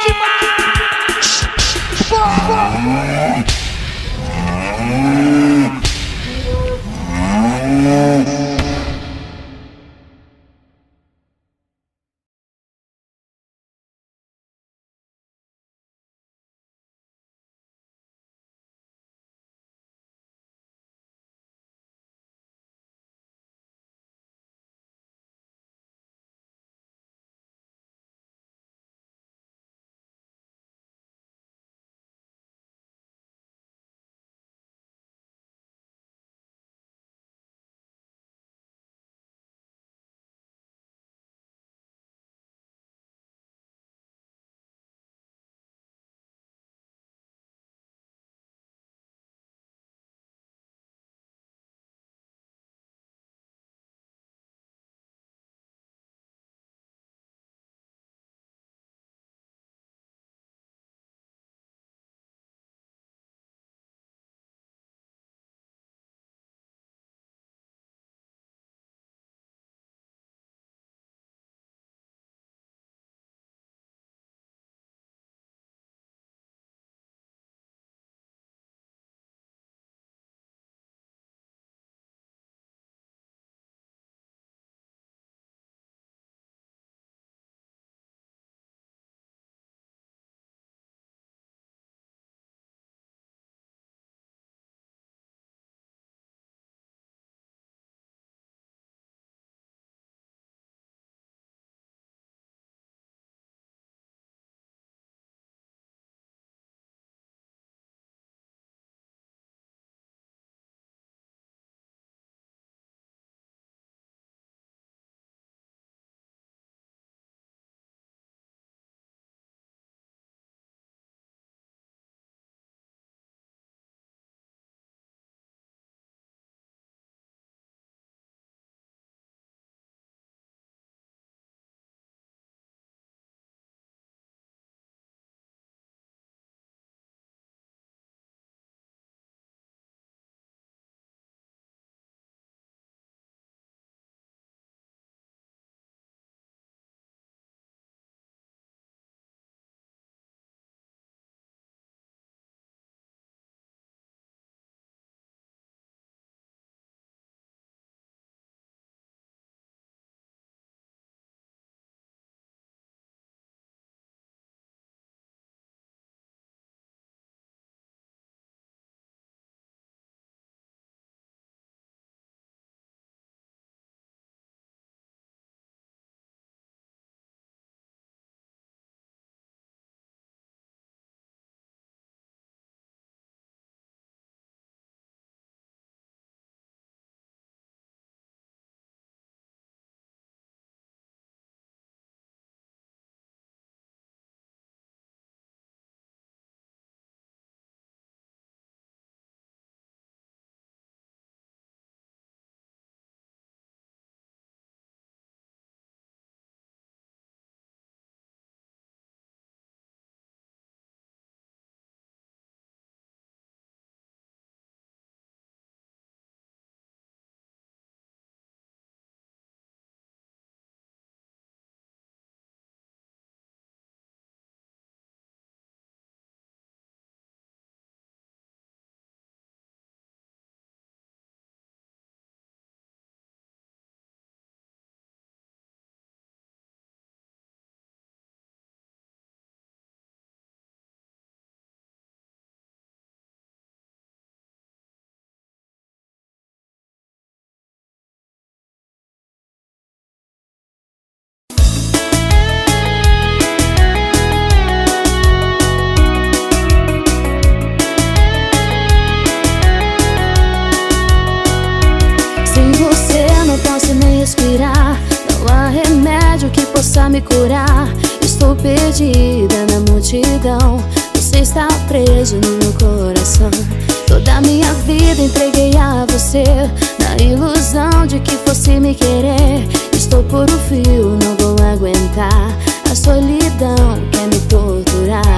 possa me curar. Estou perdida na multidão, você está preso no meu coração. Toda a minha vida entreguei a você, na ilusão de que fosse me querer. Estou por um fio, não vou aguentar, a solidão quer me torturar.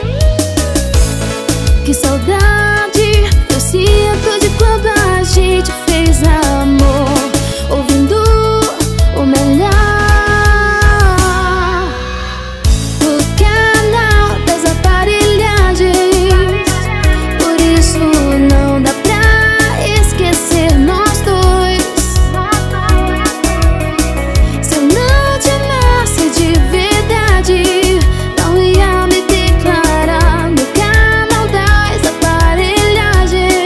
Que saudade eu sinto de quando a gente fez amor, ouvindo o melhor do canal das aparelhagens. Por isso não dá pra esquecer nós dois. Se eu não te amasse de verdade, não ia me declarar no canal das aparelhagens.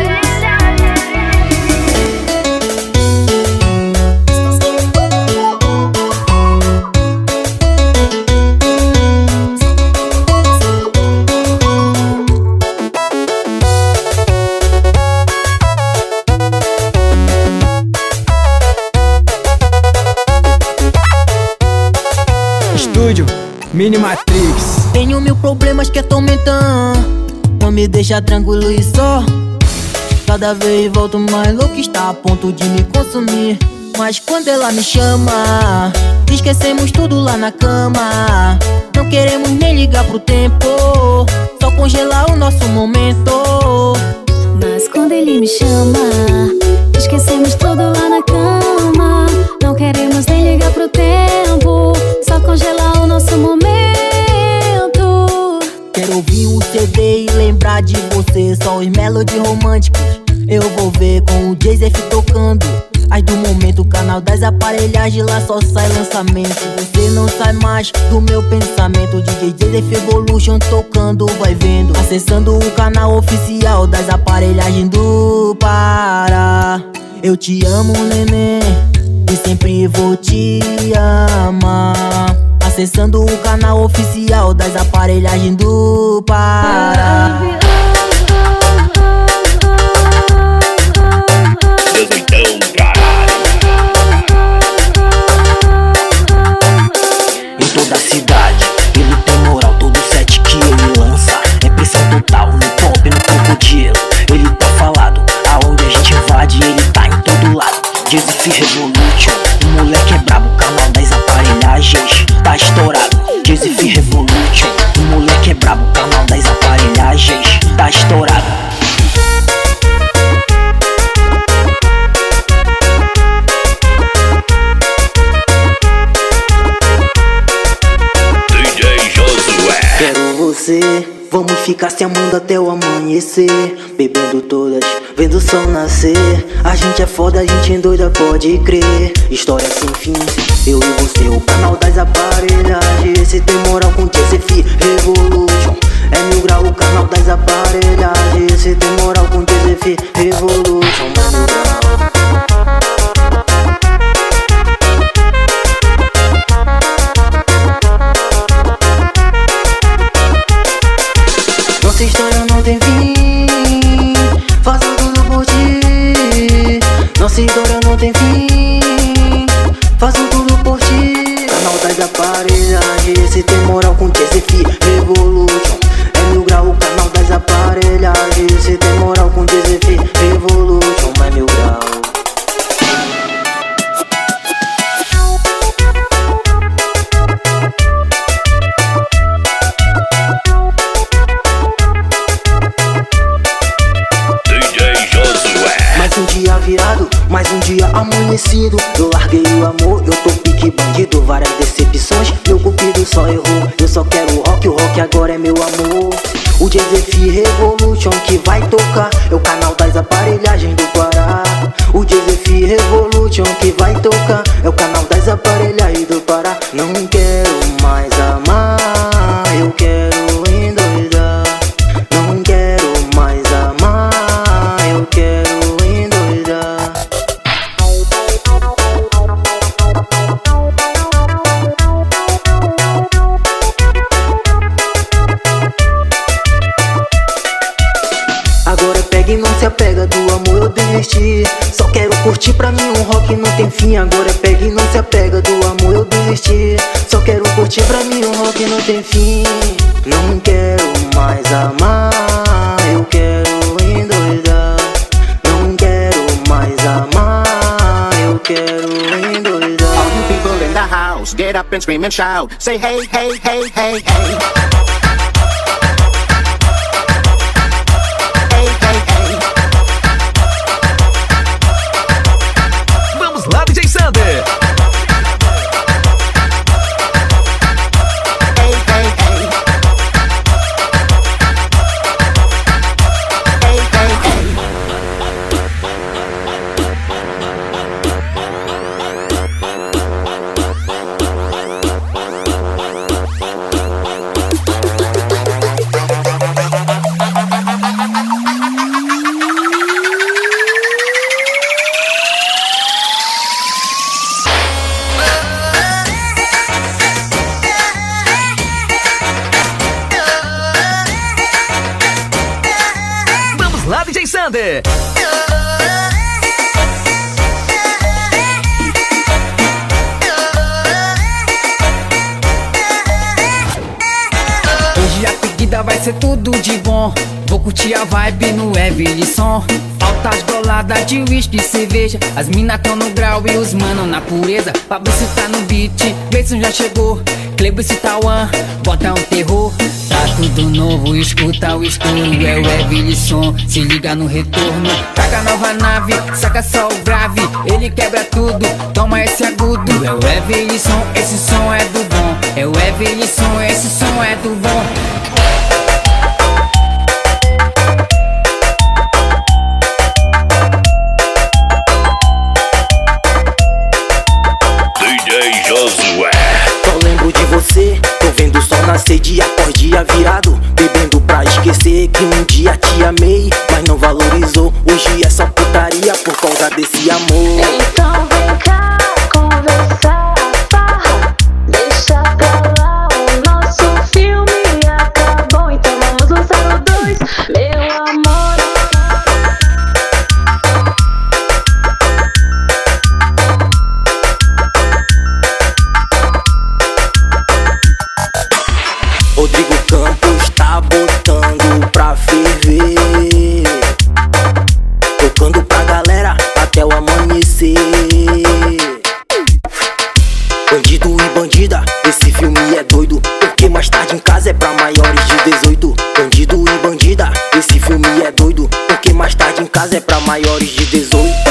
Estúdio Minimatrix. Tenho mil problemas que atormentam, não me deixa tranquilo e só. Cada vez volto mais louco, está a ponto de me consumir. Mas quando ela me chama, esquecemos tudo lá na cama. Não queremos nem ligar pro tempo, só congelar o nosso momento. Mas quando ele me chama, esquecemos tudo lá na cama. Não queremos nem ligar pro tempo, só congelar o nosso momento. Quero ouvir um C D e lembrar de você, só os melodies românticos. Eu vou ver com o Jay-Z tocando. As do momento, o canal das aparelhagens, lá só sai lançamento. Você não sai mais do meu pensamento. D J Jay-Z Evolution tocando, vai vendo. Acessando o canal oficial das aparelhagens do Pará. Eu te amo, neném, e sempre vou te amar. Acessando o canal oficial das aparelhagens do Pará. Em toda a cidade, ele tem moral, todo set que ele lança é pressão total, no pop, no crocodilo. Ele tá falado, aonde a gente invade, ele tá em todo lado. Jay-Z Revolution, o moleque é brabo, canal das aparelhagens tá estourado. Jay-Z Revolution, o moleque é brabo, canal das aparelhagens tá estourado. Quero você, vamos ficar se amando até o amanhecer. Bebendo todas, vendo o sol nascer. A gente é foda, a gente endoida, pode crer. História sem fim, eu e você, o canal das aparelhagens. Esse tem moral com Jay-Z Revolution. É mil grau, o canal das aparelhagens. Esse tem moral com Jay-Z Revolution. É mil grau. Nossa história não tem fim, faço tudo por ti. Nossa história não tem fim, faço tudo por ti. Canal das aparelhagens, esse tem moral com Jay-Z Revolution. É mil grau, o canal das aparelhagens. Esse tem moral com Jay-Z Revolution. É mil grau. Mais um dia virado, mais um dia amanhecido. Eu larguei o amor, eu tô pique bandido. Várias decepções, meu cupido só errou. Eu só quero rock, o rock agora é meu amor. O Jay-Z Revolution que vai tocar é o canal das aparelhagens do Pará. O Jay-Z Revolution que vai tocar é o canal das aparelhagens do Pará. Não quero mais amar, eu quero endoidar. Não quero mais amar, eu quero endoidar. Agora pega e não se apega, do amor eu desisti. Só quero curtir, pra mim um rock não tem fim. Agora pega e não se apega, do amor eu desisti. curtir pra mim um rock não tem fim. Não quero mais amar, eu quero endoidar. Não quero mais amar, eu quero endoidar. All you people in the house, get up and scream and shout. Say hey, hey, hey, hey, hey. Hey, hey, hey. Vamos lá, D J Sander. Sander. Hoje a pedida vai ser tudo de bom. Vou curtir a vibe no Evilson. Altas goladas de whisky e cerveja. As minas tão no grau e os mano na pureza. Fabrício tá no beat, Gleison já chegou. Cleber e Tauan, bota um terror. Tá tudo novo, escuta o escuro. É o Evilson, se liga no retorno. Traga nova nave, saca só o grave. Ele quebra tudo, toma esse agudo. É o Evilson, esse som é do bom. É o Evilson, esse som é do bom. Você, tô vendo o sol nascer, dia após dia virado, bebendo pra esquecer que um dia te amei, mas não valorizou. Hoje é só putaria por causa desse amor. Então vem cá conversar, farra, deixa pra lá, o nosso filme acabou, então vamos lançar o dois, meu amor. Rodrigo Campos tá botando pra ferver, tocando pra galera até o amanhecer. Bandido e bandida, esse filme é doido, porque mais tarde em casa é pra maiores de dezoito. Bandido e bandida, esse filme é doido, porque mais tarde em casa é pra maiores de dezoito.